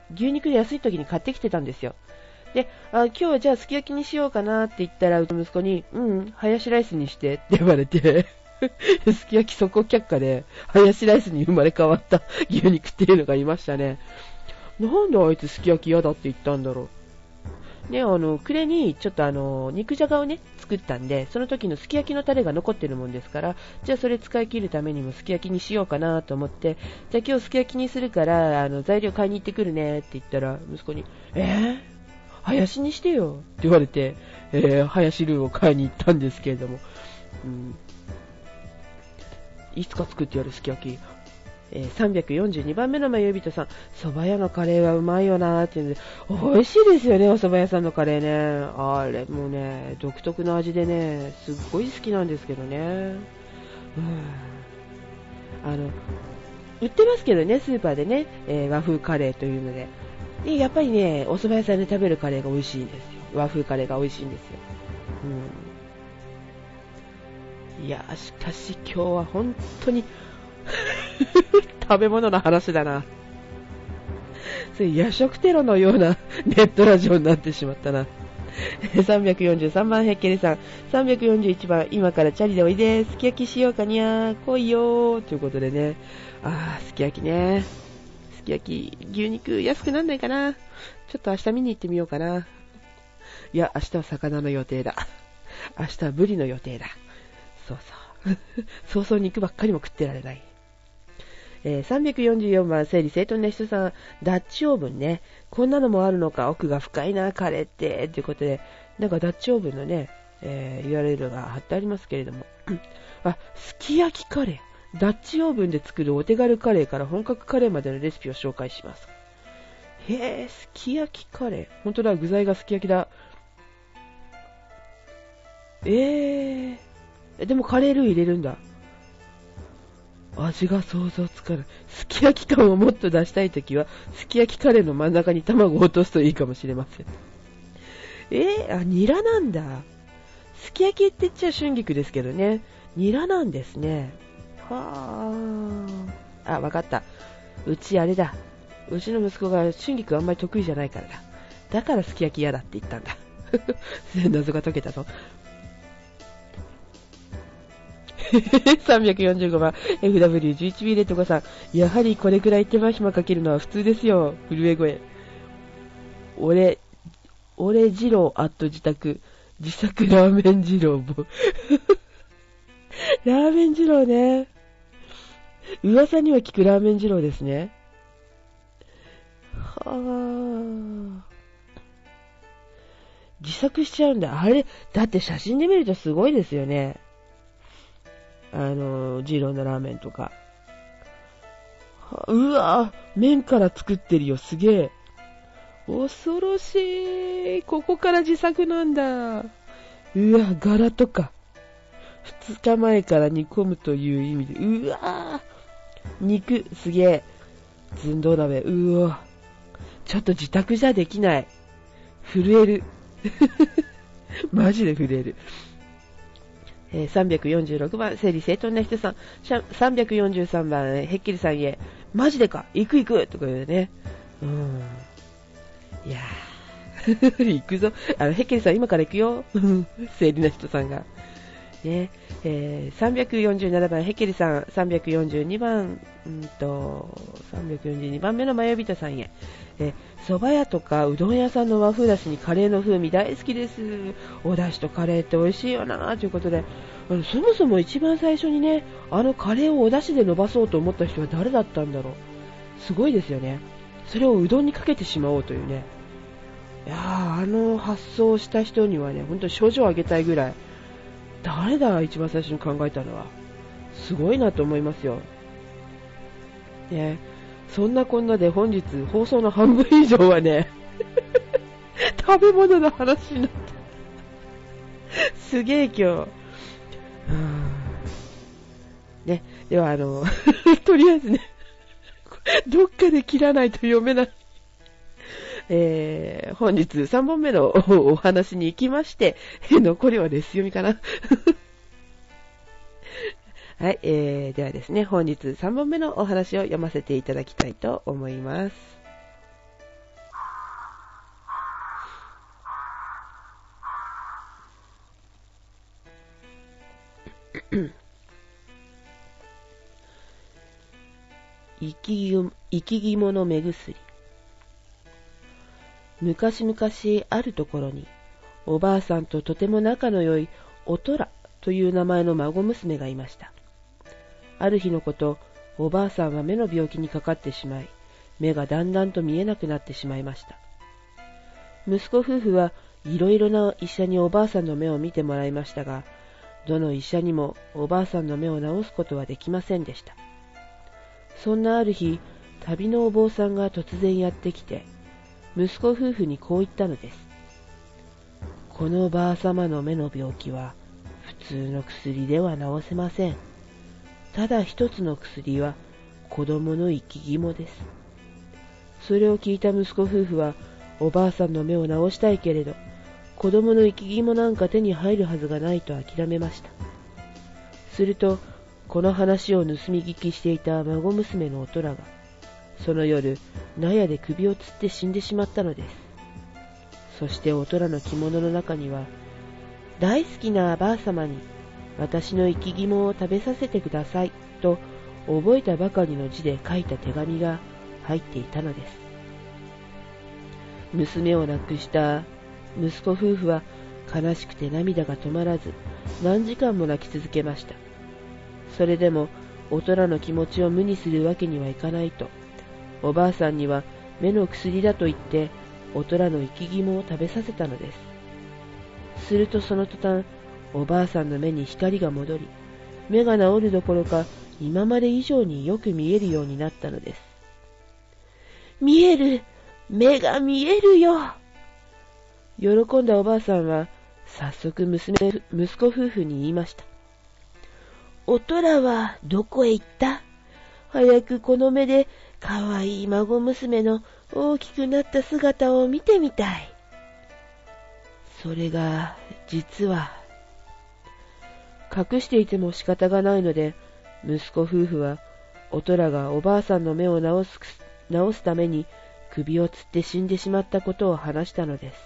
牛肉で安い時に買ってきてたんですよ。で、今日はじゃあすき焼きにしようかなって言ったら、うちの息子に、ハヤシライスにしてって言われて、すき焼きそこ却下で、ハヤシライスに生まれ変わった牛肉っていうのがいましたね。なんであいつすき焼き嫌だって言ったんだろう。ね、暮れにちょっと肉じゃがをね、作ったんで、その時のすき焼きのタレが残ってるもんですから、じゃあそれ使い切るためにもすき焼きにしようかなと思って、じゃあ今日すき焼きにするから、材料買いに行ってくるねって言ったら、息子に、ハヤシにしてよって言われて、ハヤシルーを買いに行ったんですけれども、いつか作ってやるすき焼き。342番目の迷い人さん、蕎麦屋のカレーはうまいよなーって言うんで、美味しいですよね、お蕎麦屋さんのカレーね。あれもね、独特の味でね、すっごい好きなんですけどね。売ってますけどね、スーパーでね、和風カレーというので。で、やっぱりね、お蕎麦屋さんで食べるカレーが美味しいんですよ。和風カレーが美味しいんですよ。いや、しかし今日は本当に食べ物の話だな。それ夜食テロのようなネットラジオになってしまったな。343番ヘッケリさん、341番今からチャリでおいで、すき焼きしようかにゃー、来いよーということでね。すき焼きね。すき焼き牛肉安くなんないかな。 ちょっと明日見に行ってみようかな。いや、明日は魚の予定だ。明日はブリの予定だ。そうそう。そうそう肉ばっかりも食ってられない。344番、整理整頓な人さん、ダッチオーブンね。こんなのもあるのか、奥が深いな、カレーって。ということで、なんかダッチオーブンのね、URL が貼ってありますけれども。あ、すき焼きカレー。ダッチオーブンで作るお手軽カレーから本格カレーまでのレシピを紹介します。へぇ、すき焼きカレー。本当だ、具材がすき焼きだ。でもカレールー入れるんだ。味が想像つかない。すき焼き感をもっと出したいときは、すき焼きカレーの真ん中に卵を落とすといいかもしれません。ニラなんだ。すき焼きって言っちゃ春菊ですけどね。ニラなんですね。はぁ。わかった。うちあれだ。うちの息子が春菊あんまり得意じゃないからだ。だからすき焼き嫌だって言ったんだ。謎が解けたぞ。345番 FW11B レッドコさん、やはりこれくらい手間暇かけるのは普通ですよ。震え声。俺二郎自宅自作ラーメン二郎もラーメン二郎ね。噂には聞くラーメン二郎ですね。はぁ。自作しちゃうんだ。あれだって写真で見るとすごいですよね。二郎のラーメンとか。うわぁ、麺から作ってるよ、すげえ。恐ろしい。ここから自作なんだ。うわ、柄とか。2日前から煮込むという意味で。うわぁ、肉、すげえ。寸胴鍋、うわ。ちょっと自宅じゃできない。震える。マジで震える。346番、整理整頓な人さん。343番、へっきりさんへ。マジでか行くとか言うね。いやー。行くぞ。へっきりさん今から行くよ。整理な人さんが。ね。347番、へっきりさん。342番、342番目のマヨビタさんへ。蕎麦屋とかうどん屋さんの和風だしにカレーの風味大好きです。お出汁とカレーって美味しいよなということで、そもそも一番最初にね、カレーをお出汁で伸ばそうと思った人は誰だったんだろう。すごいですよね。それをうどんにかけてしまおうというね。いやー、発想をした人にはね、本当に賞状をあげたいぐらい。誰だ、一番最初に考えたのは。すごいなと思いますよ。ね。そんなこんなで本日放送の半分以上はね食べ物の話になったすげえ今日ね。ではとりあえずねどっかで切らないと読めない本日3本目のお話に行きまして残りはレス読みかなはい、ではですね、本日3本目のお話を読ませていただきたいと思います。生き肝の目薬。昔々あるところに、おばあさんととても仲の良いおとらという名前の孫娘がいました。ある日のこと、おばあさんは目の病気にかかってしまい、目がだんだんと見えなくなってしまいました。息子夫婦はいろいろな医者におばあさんの目を見てもらいましたが、どの医者にもおばあさんの目を治すことはできませんでした。そんなある日、旅のお坊さんが突然やってきて、息子夫婦にこう言ったのです。このばあさまの目の病気は、普通の薬では治せません。ただ一つの薬は子供の生き肝です。それを聞いた息子夫婦はおばあさんの目を治したいけれど子供の生き肝なんか手に入るはずがないと諦めました。するとこの話を盗み聞きしていた孫娘のおとらがその夜納屋で首をつって死んでしまったのです。そしておとらの着物の中には大好きなばあさまに私の生き肝を食べさせてくださいと覚えたばかりの字で書いた手紙が入っていたのです。 娘を亡くした息子夫婦は悲しくて涙が止まらず、何時間も泣き続けました。それでもおとらの気持ちを無にするわけにはいかないと、おばあさんには目の薬だと言っておとらの生き肝を食べさせたのです。するとその途端、おばあさんの目に光が戻り、目が治るどころか今まで以上によく見えるようになったのです。見える、目が見えるよ。喜んだおばあさんは早速息子夫婦に言いました。おとらはどこへ行った？早くこの目でかわいい孫娘の大きくなった姿を見てみたい。それが実は、隠していても仕方がないので、息子夫婦はおとらがおばあさんの目を治すために首をつって死んでしまったことを話したのです。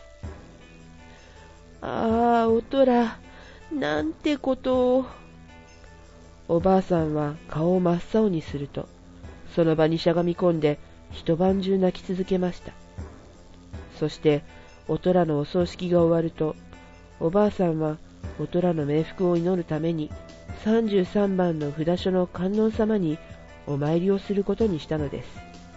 ああ、おとら、なんてことを。おばあさんは顔を真っ青にすると、その場にしゃがみ込んで一晩中泣き続けました。そしておとらのお葬式が終わると、おばあさんはおとらの冥福を祈るために33番の札所の観音様にお参りをすることにしたのです。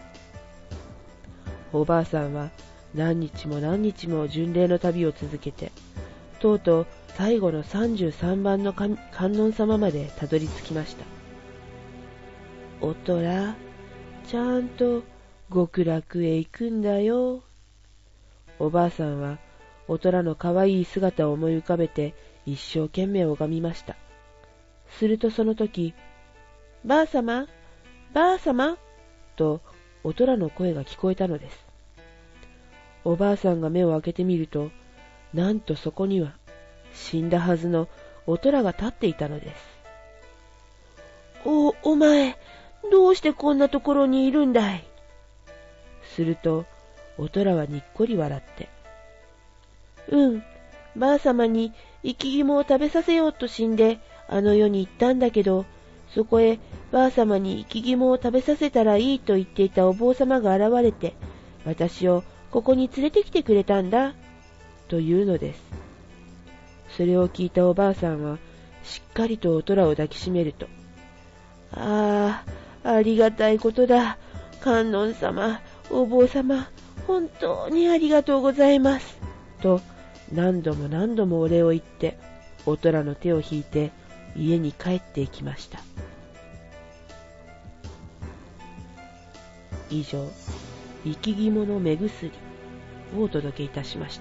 おばあさんは何日も何日も巡礼の旅を続けて、とうとう最後の33番の観音様までたどり着きました。おとら、ちゃんと極楽へ行くんだよ。おばあさんはおとらのかわいい姿を思い浮かべて一生懸命拝みました。するとその時、ばあさま、ばあさまとおとらの声が聞こえたのです。おばあさんが目を開けてみると、なんとそこには死んだはずのおとらが立っていたのです。お前、どうしてこんなところにいるんだい？すると、おとらはにっこり笑って、ばあさまに生き肝を食べさせようと死んで、あの世に行ったんだけど、そこへばあさまに生き肝を食べさせたらいいと言っていたお坊様が現れて、私をここに連れてきてくれたんだ、というのです。それを聞いたおばあさんは、しっかりとおとらを抱きしめると、ありがたいことだ。観音様、お坊様、本当にありがとうございます。と、何度も何度もお礼を言って、おとらの手を引いて家に帰っていきました。以上、生き肝の目薬をお届けいたしました。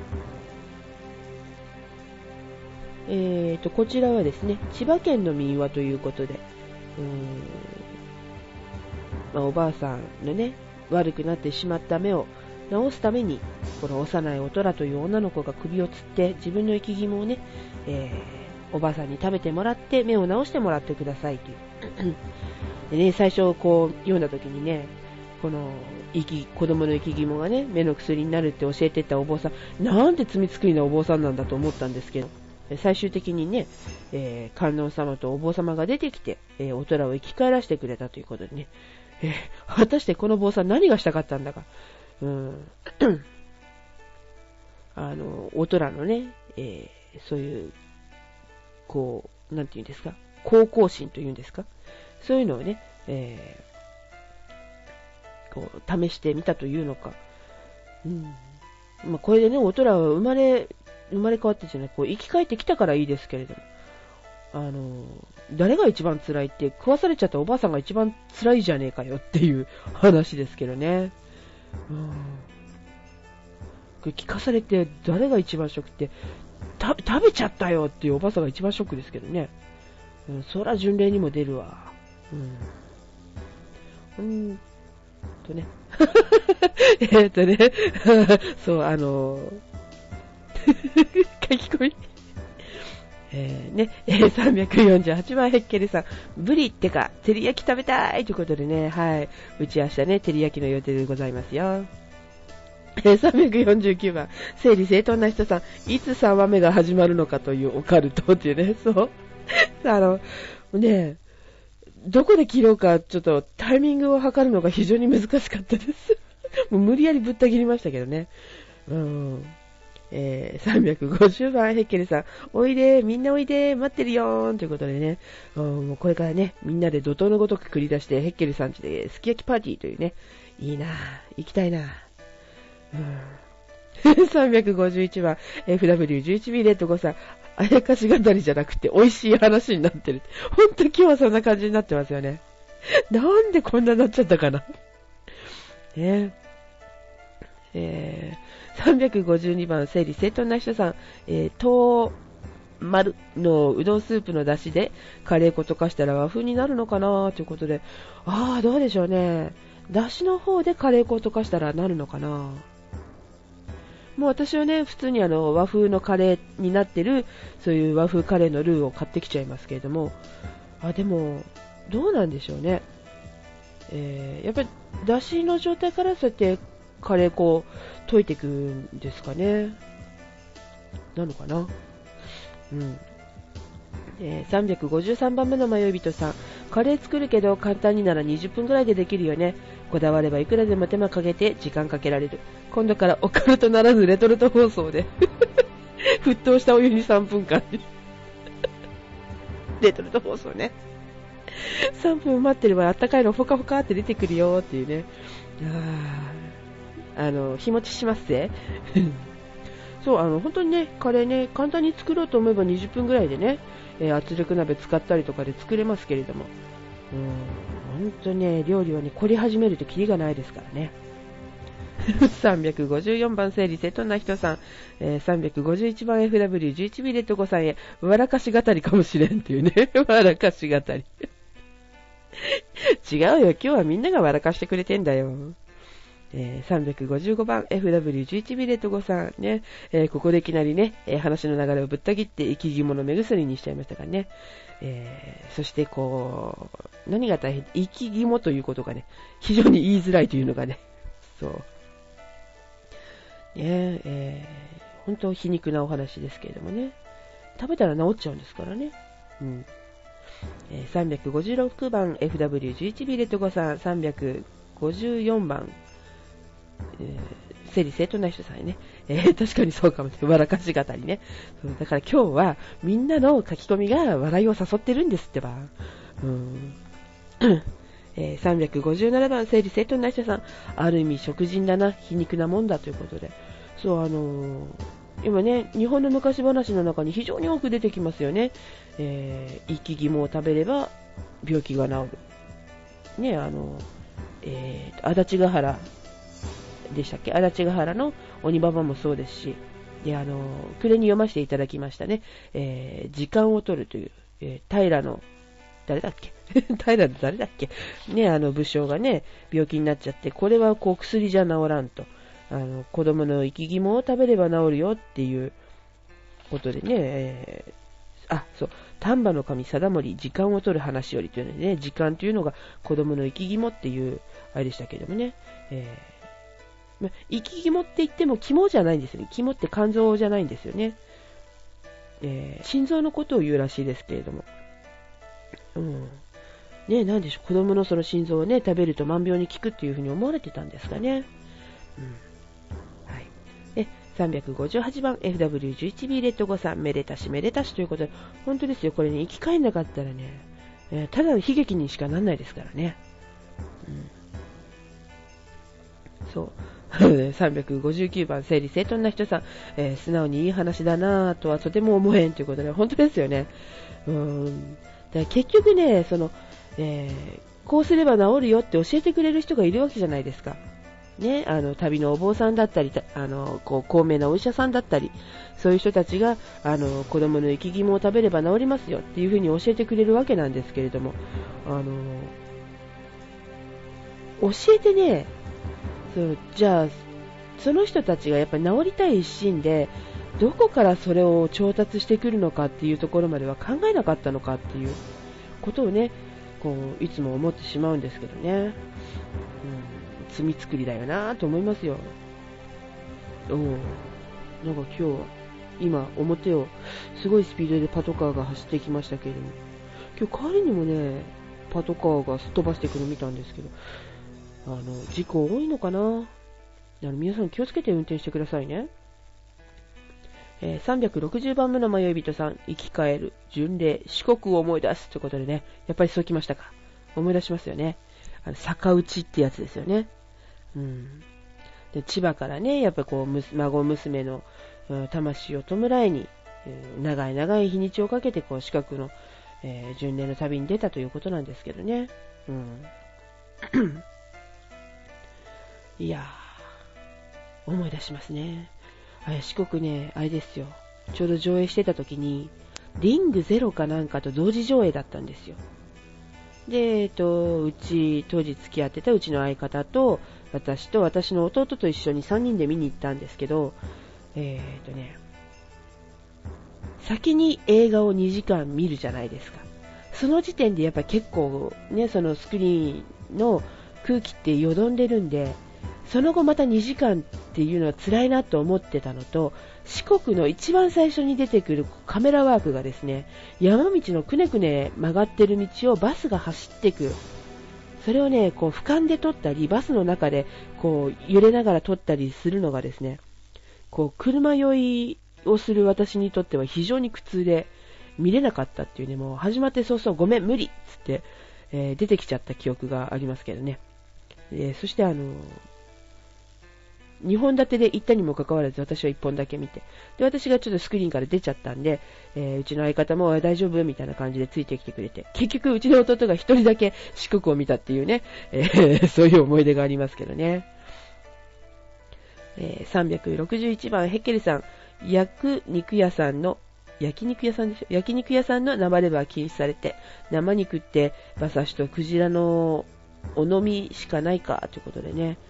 こちらはですね、千葉県の民話ということで、おばあさんのね、悪くなってしまった目を治すために、この幼いおとらという女の子が首をつって自分の生き肝をね、おばあさんに食べてもらって目を治してもらってくださいというで、ね、最初こう読んだ時にね、この子供の生き肝がね、目の薬になるって教えてたお坊さん、なんて罪作りなお坊さんなんだと思ったんですけど、最終的にね、観音様とお坊様が出てきて、おとらを生き返らせてくれたということでね、果たしてこの坊さん何がしたかったんだか、おとらのね、そういう、こう、なんていうんですか、孝行心というんですか、そういうのをね、こう試してみたというのか、これでね、おとらは生まれ変わってじゃない、こう生き返ってきたからいいですけれども、誰が一番辛いって、食わされちゃったおばあさんが一番辛いじゃねえかよっていう話ですけどね。これ聞かされて誰が一番ショックって、食べちゃったよっていうおばあさんが一番ショックですけどね。そら巡礼にも出るわ。ね。そう、書き込み。348番ヘッケルさん、ブリってか、照り焼き食べたいということでね、はい。うち明日ね、照り焼きの予定でございますよ。349番、整理整頓な人さん、いつ3話目が始まるのかというオカルトっていうね、そう。ね、どこで切ろうか、ちょっとタイミングを測るのが非常に難しかったです。 もう無理やりぶった切りましたけどね。350番ヘッケルさん、おいで、みんなおいで、待ってるよーんということでね、もうこれからね、みんなで怒涛のごとく繰り出して、ヘッケルさんちですき焼きパーティーというね、いいなぁ、行きたいなぁ。351番 FW11B レッド5さん、あやかし語りじゃなくて美味しい話になってる。ほんと今日はそんな感じになってますよね。なんでこんなになっちゃったかな。352番整理整頓な人さん、豆丸のうどんスープの出汁でカレー粉溶かしたら和風になるのかなということで、どうでしょうね。出汁の方でカレー粉を溶かしたらなるのかな。もう私はね、普通に和風のカレーになってる、そういう和風カレーのルーを買ってきちゃいますけれども、でも、どうなんでしょうね。やっぱり、出汁の状態からそうやってカレー粉を溶いていくんですかね。なのかな。353番目の迷い人さん、カレー作るけど簡単になら20分くらいでできるよね。こだわればいくらでも手間かけて時間かけられる。今度からオカルトならぬレトルト放送で沸騰したお湯に3分間レトルト放送ね。3分待ってればあったかいのほかほかって出てくるよっていうね。日持ちしますぜ。そう、本当にね、カレーね、簡単に作ろうと思えば20分ぐらいでね、圧力鍋使ったりとかで作れますけれども、本当ね、料理はね、凝り始めるとキリがないですからね。354番整理整頓な人さん、351番 FW11B レッド5さんへ、笑かし語りかもしれんっていうね、笑かし語り。違うよ、今日はみんなが笑かしてくれてんだよ。355番 FW11B レッド5さんね、ここでいきなりね、話の流れをぶった切って生き肝の目薬にしちゃいましたからね。そして何が大変、生き肝ということがね、非常に言いづらいというのがね、そう。本当皮肉なお話ですけれどもね。食べたら治っちゃうんですからね。356番 FW11B レッド5さん、354番整理整頓な人さんね、確かにそうかもしれない。笑かし語りね。だから今日はみんなの書き込みが笑いを誘ってるんですってば。357番整理整頓な人さん、ある意味食人だな、皮肉なもんだということで。そう、今ね、日本の昔話の中に非常に多く出てきますよね。生き肝を食べれば病気が治る。ね、足立ヶ原でしたっけ？足立ヶ原の鬼ババもそうですし、で、暮れに読ませていただきましたね。時間を取るという、平の、誰だっけ平の誰だっけね、武将がね、病気になっちゃって、これは薬じゃ治らんと。子供の生き肝を食べれば治るよっていうことでね、そう、丹波の神貞盛、時間を取る話よりというのでね、時間というのが子供の生き肝っていう、あれでしたけどもね、生き肝って言っても肝じゃないんですよね。肝って肝臓じゃないんですよね。心臓のことを言うらしいですけれども。ね、なんでしょう、子供のその心臓をね、食べると万病に効くっていうふうに思われてたんですかね。はい。358番 FW11B レッド5さん、めでたしめでたしということで、本当ですよ、これね、生き返んなかったらね、ただの悲劇にしかなんないですからね。そう。359番整理整頓な人さん、素直にいい話だなぁとはとても思えんということで、本当ですよね。だから結局ね、こうすれば治るよって教えてくれる人がいるわけじゃないですか。ね、旅のお坊さんだったり、高名なお医者さんだったり、そういう人たちが、子供の生き肝を食べれば治りますよっていうふうに教えてくれるわけなんですけれども、教えてね、じゃあ、その人たちがやっぱり治りたい一心で、どこからそれを調達してくるのかっていうところまでは考えなかったのかっていうことをね、いつも思ってしまうんですけどね。罪作りだよなぁと思いますよ。なんか今、表をすごいスピードでパトカーが走ってきましたけれども、今日帰りにもね、パトカーがすっ飛ばしてくるの見たんですけど、事故多いのかな。 皆さん気をつけて運転してくださいね。360番目の迷い人さん、生き返る、巡礼、四国を思い出すということでね、やっぱりそうきましたか。思い出しますよね。逆打ちってやつですよね。で千葉からね、やっぱこう孫娘の魂を弔いに、長い長い日にちをかけてこう四国の、巡礼の旅に出たということなんですけどね。いやー、思い出しますね。四国ね、あれですよ。ちょうど上映してた時に、リングゼロかなんかと同時上映だったんですよ。で、うち、当時付き合ってたうちの相方と、私と私の弟と一緒に3人で見に行ったんですけど、先に映画を2時間見るじゃないですか。その時点でやっぱり結構ね、そのスクリーンの空気ってよどんでるんで、その後また2時間っていうのは辛いなと思ってたのと、四国の一番最初に出てくるカメラワークがですね、山道のくねくね曲がってる道をバスが走っていく。それをね、こう俯瞰で撮ったり、バスの中でこう揺れながら撮ったりするのがですね、こう車酔いをする私にとっては非常に苦痛で見れなかったっていうね、もう始まって早々ごめん無理っつって、出てきちゃった記憶がありますけどね。そして2本立てで行ったにもかかわらず私は1本だけ見て、で私がちょっとスクリーンから出ちゃったんで、うちの相方も大丈夫みたいな感じでついてきてくれて、結局うちの弟が1人だけ四国を見たっていうね、そういう思い出がありますけどね。361番ヘッケルさん、焼肉屋さんの生レバー禁止されて、生肉って馬刺しとクジラのお飲みしかないかということでね、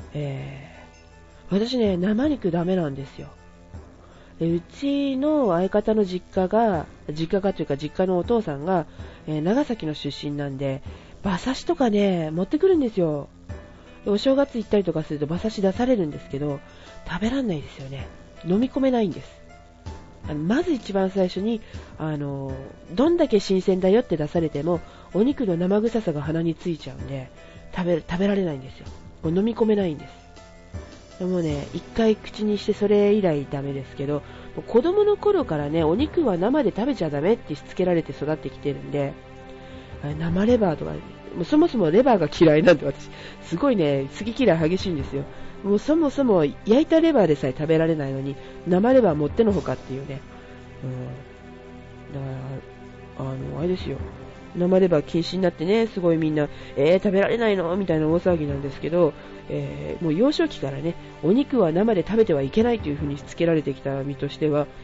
私ね、生肉ダメなんですよ。うちの相方の実家のお父さんが、長崎の出身なんで、馬刺しとかね、持ってくるんですよ。お正月行ったりとかすると馬刺し出されるんですけど、食べらんないですよね。飲み込めないんです。まず一番最初に、どんだけ新鮮だよって出されても、お肉の生臭さが鼻についちゃうんで、食べられないんですよ。飲み込めないんです。でもね、一回口にしてそれ以来ダメですけど、子供の頃からね、お肉は生で食べちゃダメってしつけられて育ってきてるんで、生レバーとか、もうそもそもレバーが嫌いなんで私、すごいね、好き嫌い激しいんですよ。もうそもそも焼いたレバーでさえ食べられないのに、生レバー持ってのほかっていうね。だから、あれですよ。生レバー禁止になってね、すごいみんな、食べられないのみたいな大騒ぎなんですけど、もう幼少期からね、お肉は生で食べてはいけないというふうにしつけられてきた身としては、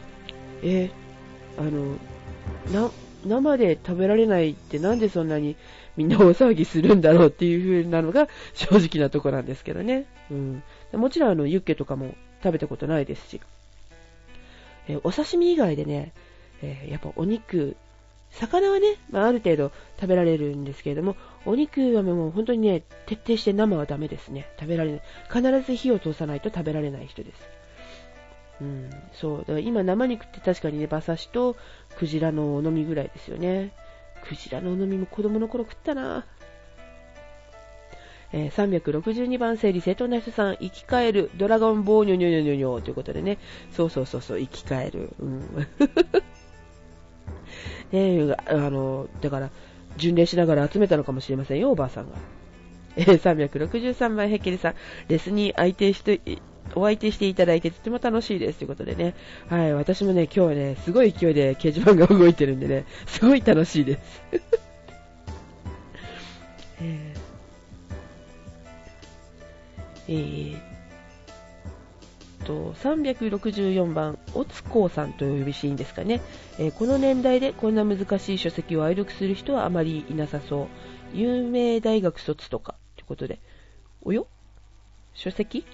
生で食べられないってなんでそんなにみんな大騒ぎするんだろうっていう風なのが正直なとこなんですけどね。もちろんユッケとかも食べたことないですし、お刺身以外でね、やっぱお肉、魚はね、ある程度食べられるんですけれども、お肉はもう本当にね、徹底して生はダメですね。食べられない。必ず火を通さないと食べられない人です。そう。だから今生肉って確かにね、馬刺しとクジラのお飲みぐらいですよね。クジラのお飲みも子供の頃食ったな。362番整理整頓な人さん、生き返る、ドラゴンボーニョニョニョニョニョということでね、そう、生き返る。だから、巡礼しながら集めたのかもしれませんよ、おばあさんが。363番ヘッケリさん、レスにお相手していただいてとても楽しいですということでね。はい、私もね、今日はね、すごい勢いで掲示板が動いてるんでね、すごい楽しいです。364番、おつこうさんとお呼びしていいんですかね。この年代でこんな難しい書籍を愛読する人はあまりいなさそう。有名大学卒とかということで。およ？書籍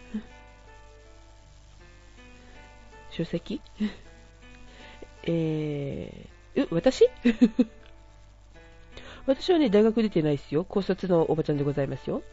私私はね、大学出てないですよ。高卒のおばちゃんでございますよ。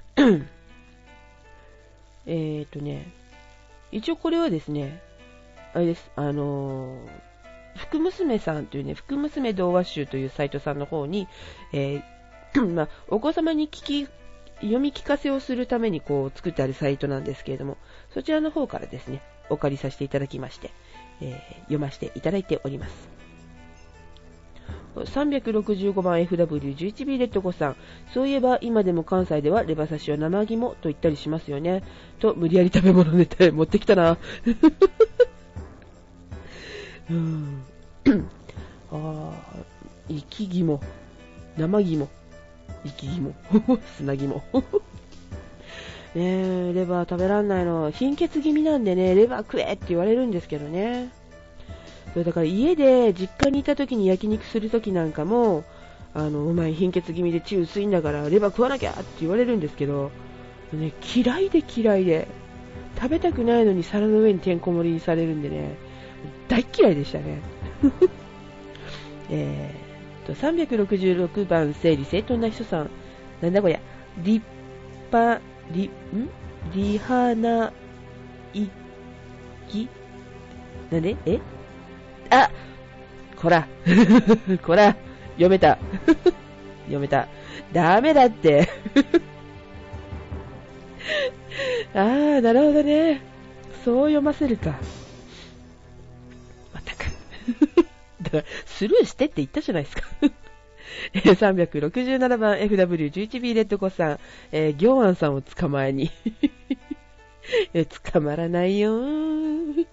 一応これはですね、あれです、福娘さんというね、福娘童話集というサイトさんの方に、お子様に聞き読み聞かせをするためにこう作ってあるサイトなんですけれども、そちらの方からですね、お借りさせていただきまして、読ませていただいております。365番 FW11B レッドコさん。そういえば今でも関西ではレバ刺しを生肝と言ったりしますよね。と無理やり食べ物ネタ持ってきたな。生き肝、生肝、生き肝、砂肝。レバー食べらんないの。貧血気味なんでね、レバー食えって言われるんですけどね。それだから家で実家にいた時に焼肉する時なんかも、お前貧血気味で血薄いんだからレバー食わなきゃって言われるんですけど、ね、嫌いで食べたくないのに皿の上にてんこ盛りにされるんでね、大嫌いでしたね。366番整理整頓な人さん。なんだこりゃ。リハナイキなんであ、こら。こら。読めた。読めた。ダメだって。あー、なるほどね。そう読ませるか。またか。だから、スルーしてって言ったじゃないですか。367番 FW11B レッドコさん。行安さんを捕まえに。捕まらないよー。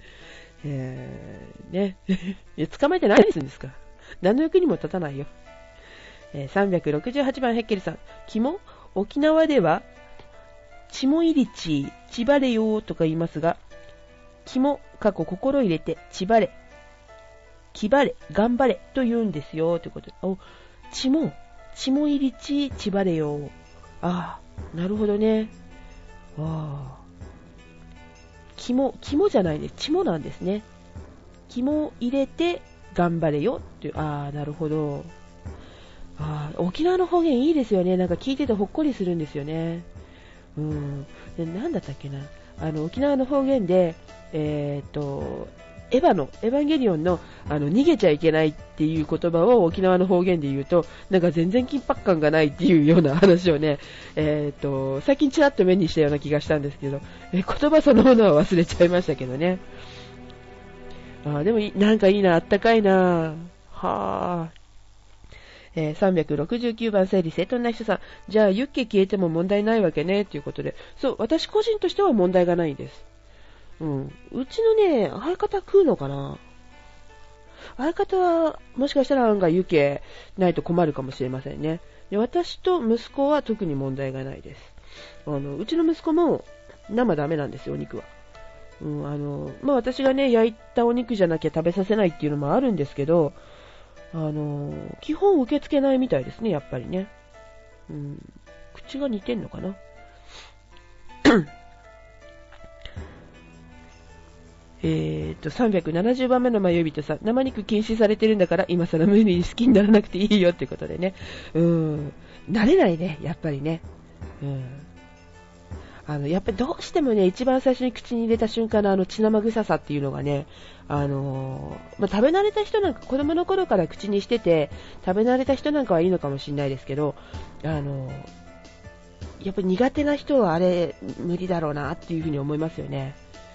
ね。いや、捕まえて何するんですか。何の役にも立たないよ。368番ヘッケルさん。肝？沖縄では、血も入りち、ちばれよーとか言いますが、肝、心入れて、ちばれ、気ばれ、頑張れと言うんですよということで。血も入りち、ちばれよ。ああ、なるほどね。ああ。肝じゃないです。血もなんですね。肝入れて、頑張れよっていう。ああ、なるほど。ああ、沖縄の方言いいですよね。なんか聞いててほっこりするんですよね。で、なんだったっけな。沖縄の方言で、エヴァンゲリオンの、逃げちゃいけないっていう言葉を沖縄の方言で言うと、なんか全然緊迫感がないっていうような話をね、最近ちらっと目にしたような気がしたんですけど、言葉そのものは忘れちゃいましたけどね。でもなんかいいな、あったかいな。はぁ。369番整理整頓な人さん。じゃあ、ユッケ消えても問題ないわけね、ということで。そう、私個人としては問題がないんです。うちのね、相方食うのかな。相方は、もしかしたら案外ユッケないと困るかもしれませんね。で、私と息子は特に問題がないです。うちの息子も生ダメなんですよ、お肉は。私がね、焼いたお肉じゃなきゃ食べさせないっていうのもあるんですけど、基本受け付けないみたいですね、やっぱりね。口が似てんのかな。370番目の迷い人さん。生肉禁止されてるんだから、今更無理に好きにならなくていいよってことでね。慣れないね、やっぱりね。やっぱりどうしてもね、一番最初に口に入れた瞬間の血生臭さっていうのがね、食べ慣れた人なんか、子供の頃から口にしてて、食べ慣れた人なんかはいいのかもしれないですけど、やっぱり苦手な人はあれ、無理だろうなっていうふうに思いますよね。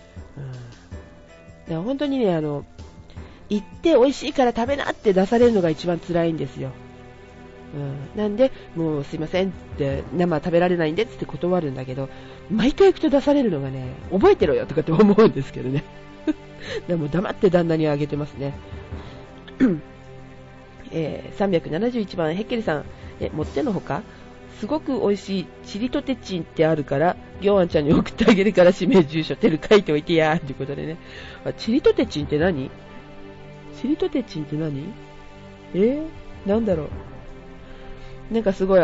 だから本当にね、言って美味しいから食べなって出されるのが一番辛いんですよ。なんで、もうすいませんって生食べられないんでって断るんだけど、毎回行くと出されるのがね、覚えてろよとかって思うんですけどね。でも黙って旦那にあげてますね。371番ヘッケリさん、もってのほかすごく美味しいチリトテチンってあるから、ギョアンちゃんに送ってあげるから氏名住所テル書いておいてやーっていうことでね。チリトテチンって何？チリトテチンって何？なんだろう。なんかすごい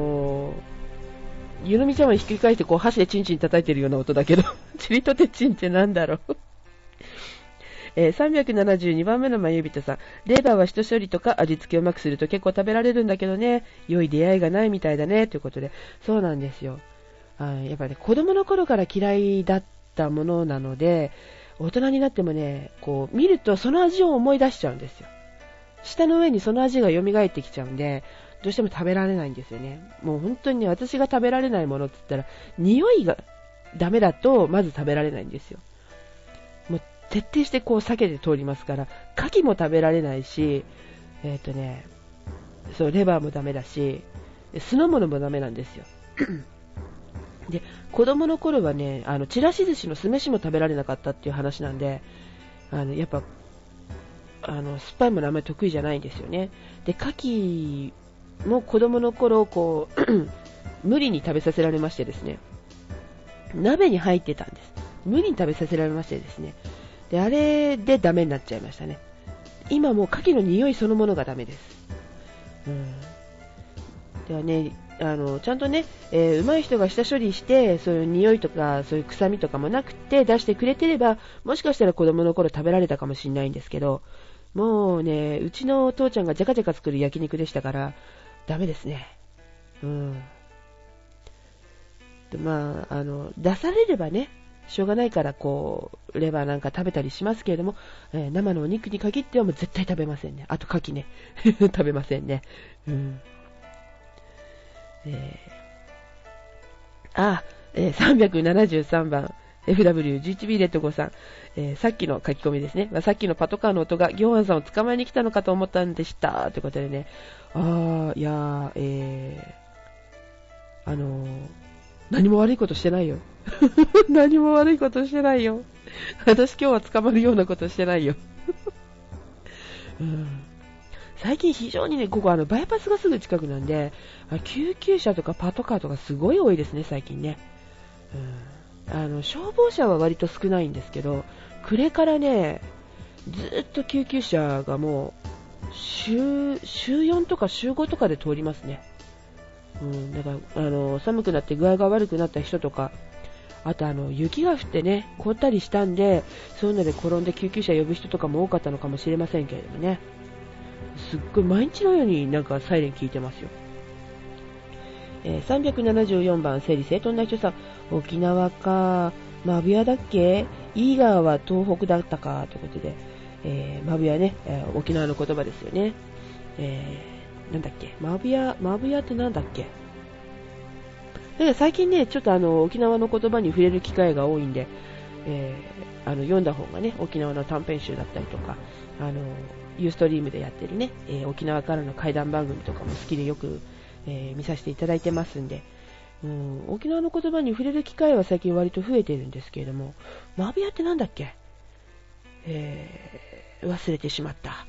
ゆのみちゃんはひっくり返してこう箸でチンチン叩いてるような音だけど、チリトテチンってなんだろう。372番目の眉人さん。レバーは下処理とか味付けをうまくすると結構食べられるんだけどね、良い出会いがないみたいだね、ということで。そうなんですよ。やっぱりね、子供の頃から嫌いだったものなので、大人になってもね、こう、見るとその味を思い出しちゃうんですよ。舌の上にその味が蘇ってきちゃうんで、 どうしても食べられないんですよね。もう本当にね、私が食べられないものって言ったら、匂いがダメだとまず食べられないんですよ。もう徹底してこう避けて通りますから、牡蠣も食べられないし、そうレバーもダメだし、酢の物もダメなんですよ。で、子供の頃はね、ちらし寿司の酢飯も食べられなかったっていう話なんで、やっぱ酸っぱいものあんまり得意じゃないんですよね。で、牡蠣も子供の頃こう無理に食べさせられましてですね、鍋に入ってたんです。無理に食べさせられましてですね、で、あれでダメになっちゃいましたね。今もう牡蠣の匂いそのものがダメです。ではね、ちゃんとね、上手い人が下処理して、そういう匂いとか、そういう臭みとかもなくて出してくれてれば、もしかしたら子供の頃食べられたかもしれないんですけど、もうね、うちのお父ちゃんがジャカジャカ作る焼肉でしたから、ダメですね。で、まあ、出されればね、しょうがないからこうレバーなんか食べたりしますけれども、生のお肉に限ってはもう絶対食べませんね。あと牡蠣ね食べませんね。373番 FW11B レッド5さん、さっきの書き込みですね、さっきのパトカーの音がギョハンさんを捕まえに来たのかと思ったんでしたということでね、いや何も悪いことしてないよ何も悪いことしてないよ私今日は捕まるようなことしてないよ最近非常にね、ここバイパスがすぐ近くなんで、救急車とかパトカーとかすごい多いですね、最近ね。消防車は割と少ないんですけど、暮れからね、ずっと救急車がもう週4とか週5とかで通りますね。だから寒くなって具合が悪くなった人とか、あと雪が降ってね、凍ったりしたんで、そういうので転んで救急車呼ぶ人とかも多かったのかもしれませんけれどもね。すっごい毎日のようになんかサイレン聞いてますよ。374番整理整頓な人さん、沖縄か、マブヤだっけ、イーガーは東北だったかということで、マブヤね、沖縄の言葉ですよね。なんだっけ、マブヤってなんだっけ。最近ね、ちょっと沖縄の言葉に触れる機会が多いんで、読んだ本がね、沖縄の短編集だったりとか、ユーストリームでやってるね、沖縄からの怪談番組とかも好きでよく、見させていただいてますんで、沖縄の言葉に触れる機会は最近割と増えているんですけれども、マブヤってなんだっけ、忘れてしまった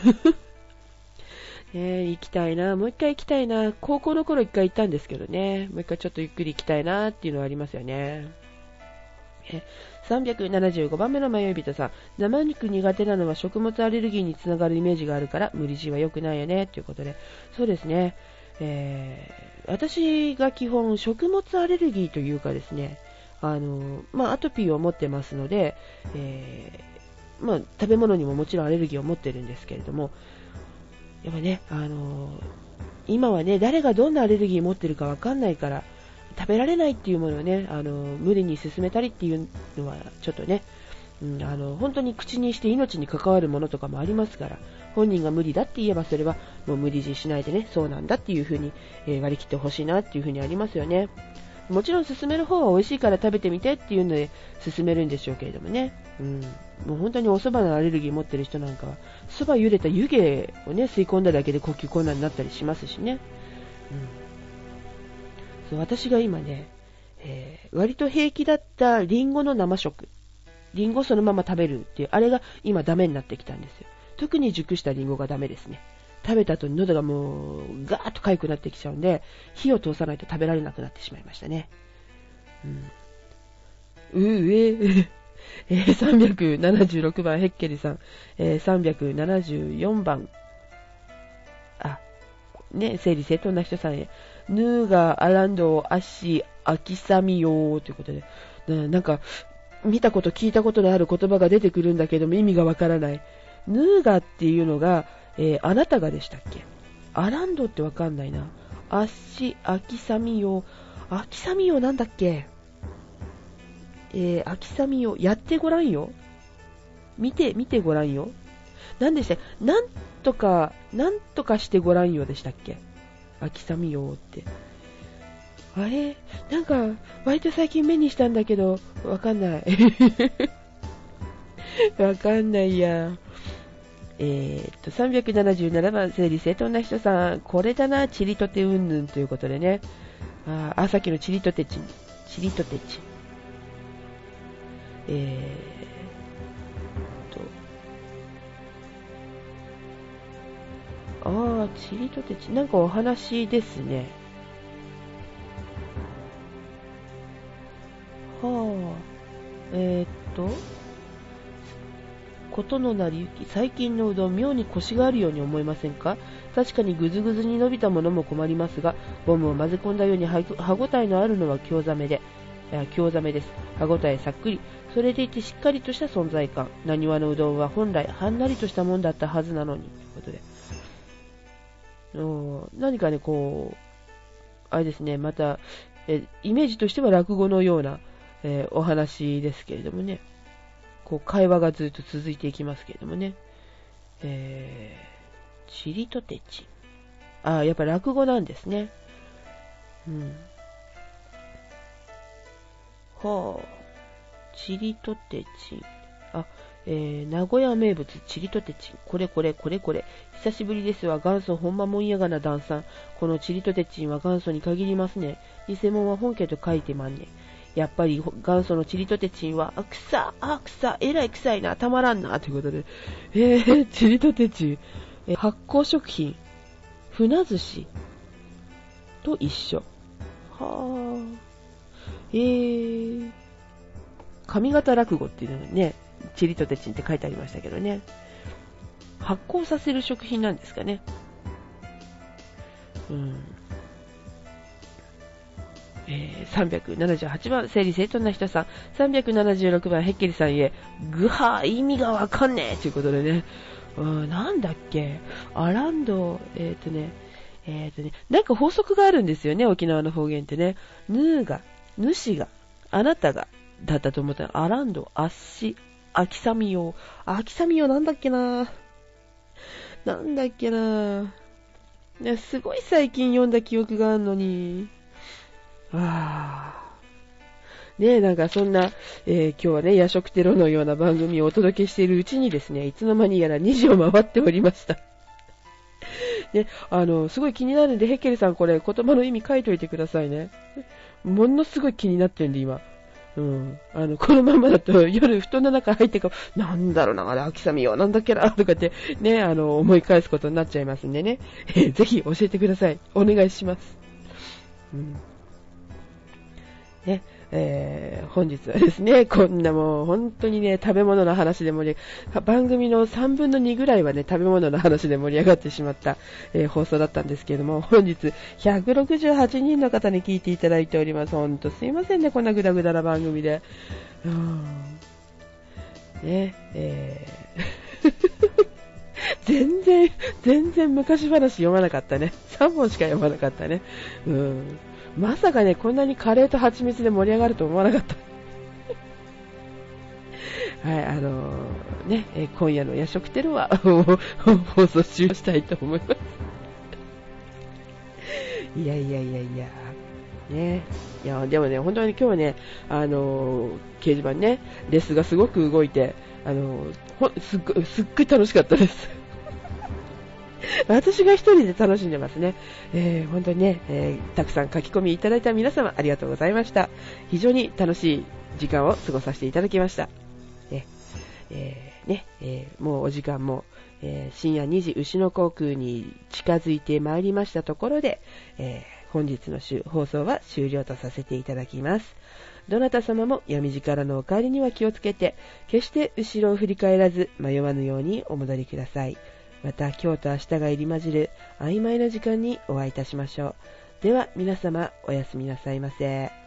行きたいな、もう一回行きたいな。高校の頃一回行ったんですけどね、もう一回ちょっとゆっくり行きたいなっていうのはありますよね。375番目の迷い人さん、生肉苦手なのは食物アレルギーにつながるイメージがあるから無理強いは良くないよねということで、そうですね、私が基本食物アレルギーというかですね、アトピーを持ってますので、食べ物にももちろんアレルギーを持ってるんですけれども、やっぱね、今はね、誰がどんなアレルギーを持ってるかわかんないから食べられないっていうものをね、無理に進めたりっていうのはちょっとね、本当に口にして命に関わるものとかもありますから、本人が無理だって言えばそれはもう無理強いしないでね、そうなんだっていう風に、割り切ってほしいなっていう風にありますよね。もちろん勧める方は美味しいから食べてみてっていうので勧めるんでしょうけれどもね、もう本当にお蕎麦のアレルギー持ってる人なんかは蕎麦茹でた湯気をね吸い込んだだけで呼吸困難になったりしますしね、そう、私が今ね、割と平気だったリンゴの生食、リンゴそのまま食べるっていうあれが今ダメになってきたんですよ。特に熟したリンゴがダメですね。食べた後に喉がもうガーッと痒くなってきちゃうんで、火を通さないと食べられなくなってしまいましたね。376番ヘッケリさん、374番整理整頓な人さんへ、ヌーガアランドアシアキサミヨーということで、なんか見たこと聞いたことのある言葉が出てくるんだけども意味がわからない。ヌーガっていうのが、あなたがでしたっけ。アランドってわかんないな。アキサミヨなんだっけ。アキサミヨやってごらんよ。見てごらんよ。なんでしたっけ、なんとかしてごらんよでしたっけ。 秋雨よって。あれなんか、割と最近目にしたんだけど、わかんない。わかんないや。377番、整理整頓な人さん、これだな、チリとてうんぬんということでね。さっきのチリとてちん。チリとてちん。チリとてちん。なんかお話ですね。ことのなりゆき、最近のうどん、妙にコシがあるように思いませんか？確かにぐずぐずに伸びたものも困りますが、ボムを混ぜ込んだように歯ごたえのあるのは京ザメです。歯ごたえさっくり。それでいてしっかりとした存在感。なにわのうどんは本来はんなりとしたもんだったはずなのに。ということで。何かね、あれですね、また、イメージとしては落語のような、お話ですけれどもね。会話がずっと続いていきますけれどもね。チリとてちん。やっぱ落語なんですね。チリとてちん。名古屋名物、チリとてちん。これ。久しぶりですわ。元祖ほんまもんやがな旦さん。このチリとてちんは元祖に限りますね。偽物は本家と書いてまんね。やっぱり元祖のチリとてちんは、えらい臭いな、たまらんな、ということで。チリとてちん。発酵食品、船寿司と一緒。上方落語っていうのがね、チリとてちんって書いてありましたけどね。発酵させる食品なんですかね。378番、整理整頓な人さん。376番、ヘッケリさんへ、意味がわかんねえということでね。なんだっけ、アランド、なんか法則があるんですよね、沖縄の方言ってね。主が、あなたが、だったと思ったら、アランド、秋雨よ。なんだっけな。すごい最近読んだ記憶があるのに。なんかそんな、今日はね、夜食テロのような番組をお届けしているうちにですね、いつの間にやら2時を回っておりました。ね、すごい気になるんで、ヘッケルさんこれ言葉の意味書いといてくださいね。ものすごい気になってるんで、今。このままだと夜布団の中入ってから、なんだろうな、あれ、秋雨よ、なんだっけな、とかって、ね、思い返すことになっちゃいますんでね。ぜひ教えてください。お願いします。ね、本日はですね、こんなもう本当にね、食べ物の話で番組の3分の2ぐらいはね、食べ物の話で盛り上がってしまった、放送だったんですけれども、本日168人の方に聞いていただいております。ほんとすいませんね、こんなグダグダな番組で。ね、全然昔話読まなかったね。3本しか読まなかったね。まさかね、こんなにカレーと蜂蜜で盛り上がると思わなかった。はい、今夜の夜食テロは放送終了したいと思います。いや。ね。いや、でもね、本当に今日はね、掲示板ね、レスがすごく動いて、すっごい楽しかったです。私が一人で楽しんでますね。本当にね、たくさん書き込みいただいた皆様ありがとうございました。非常に楽しい時間を過ごさせていただきました。もうお時間も、深夜2時牛の航空に近づいてまいりましたところで、本日の放送は終了とさせていただきます。どなた様も闇路からのお帰りには気をつけて、決して後ろを振り返らず迷わぬようにお戻りください。また今日と明日が入り混じる曖昧な時間にお会いいたしましょう。では皆様おやすみなさいませ。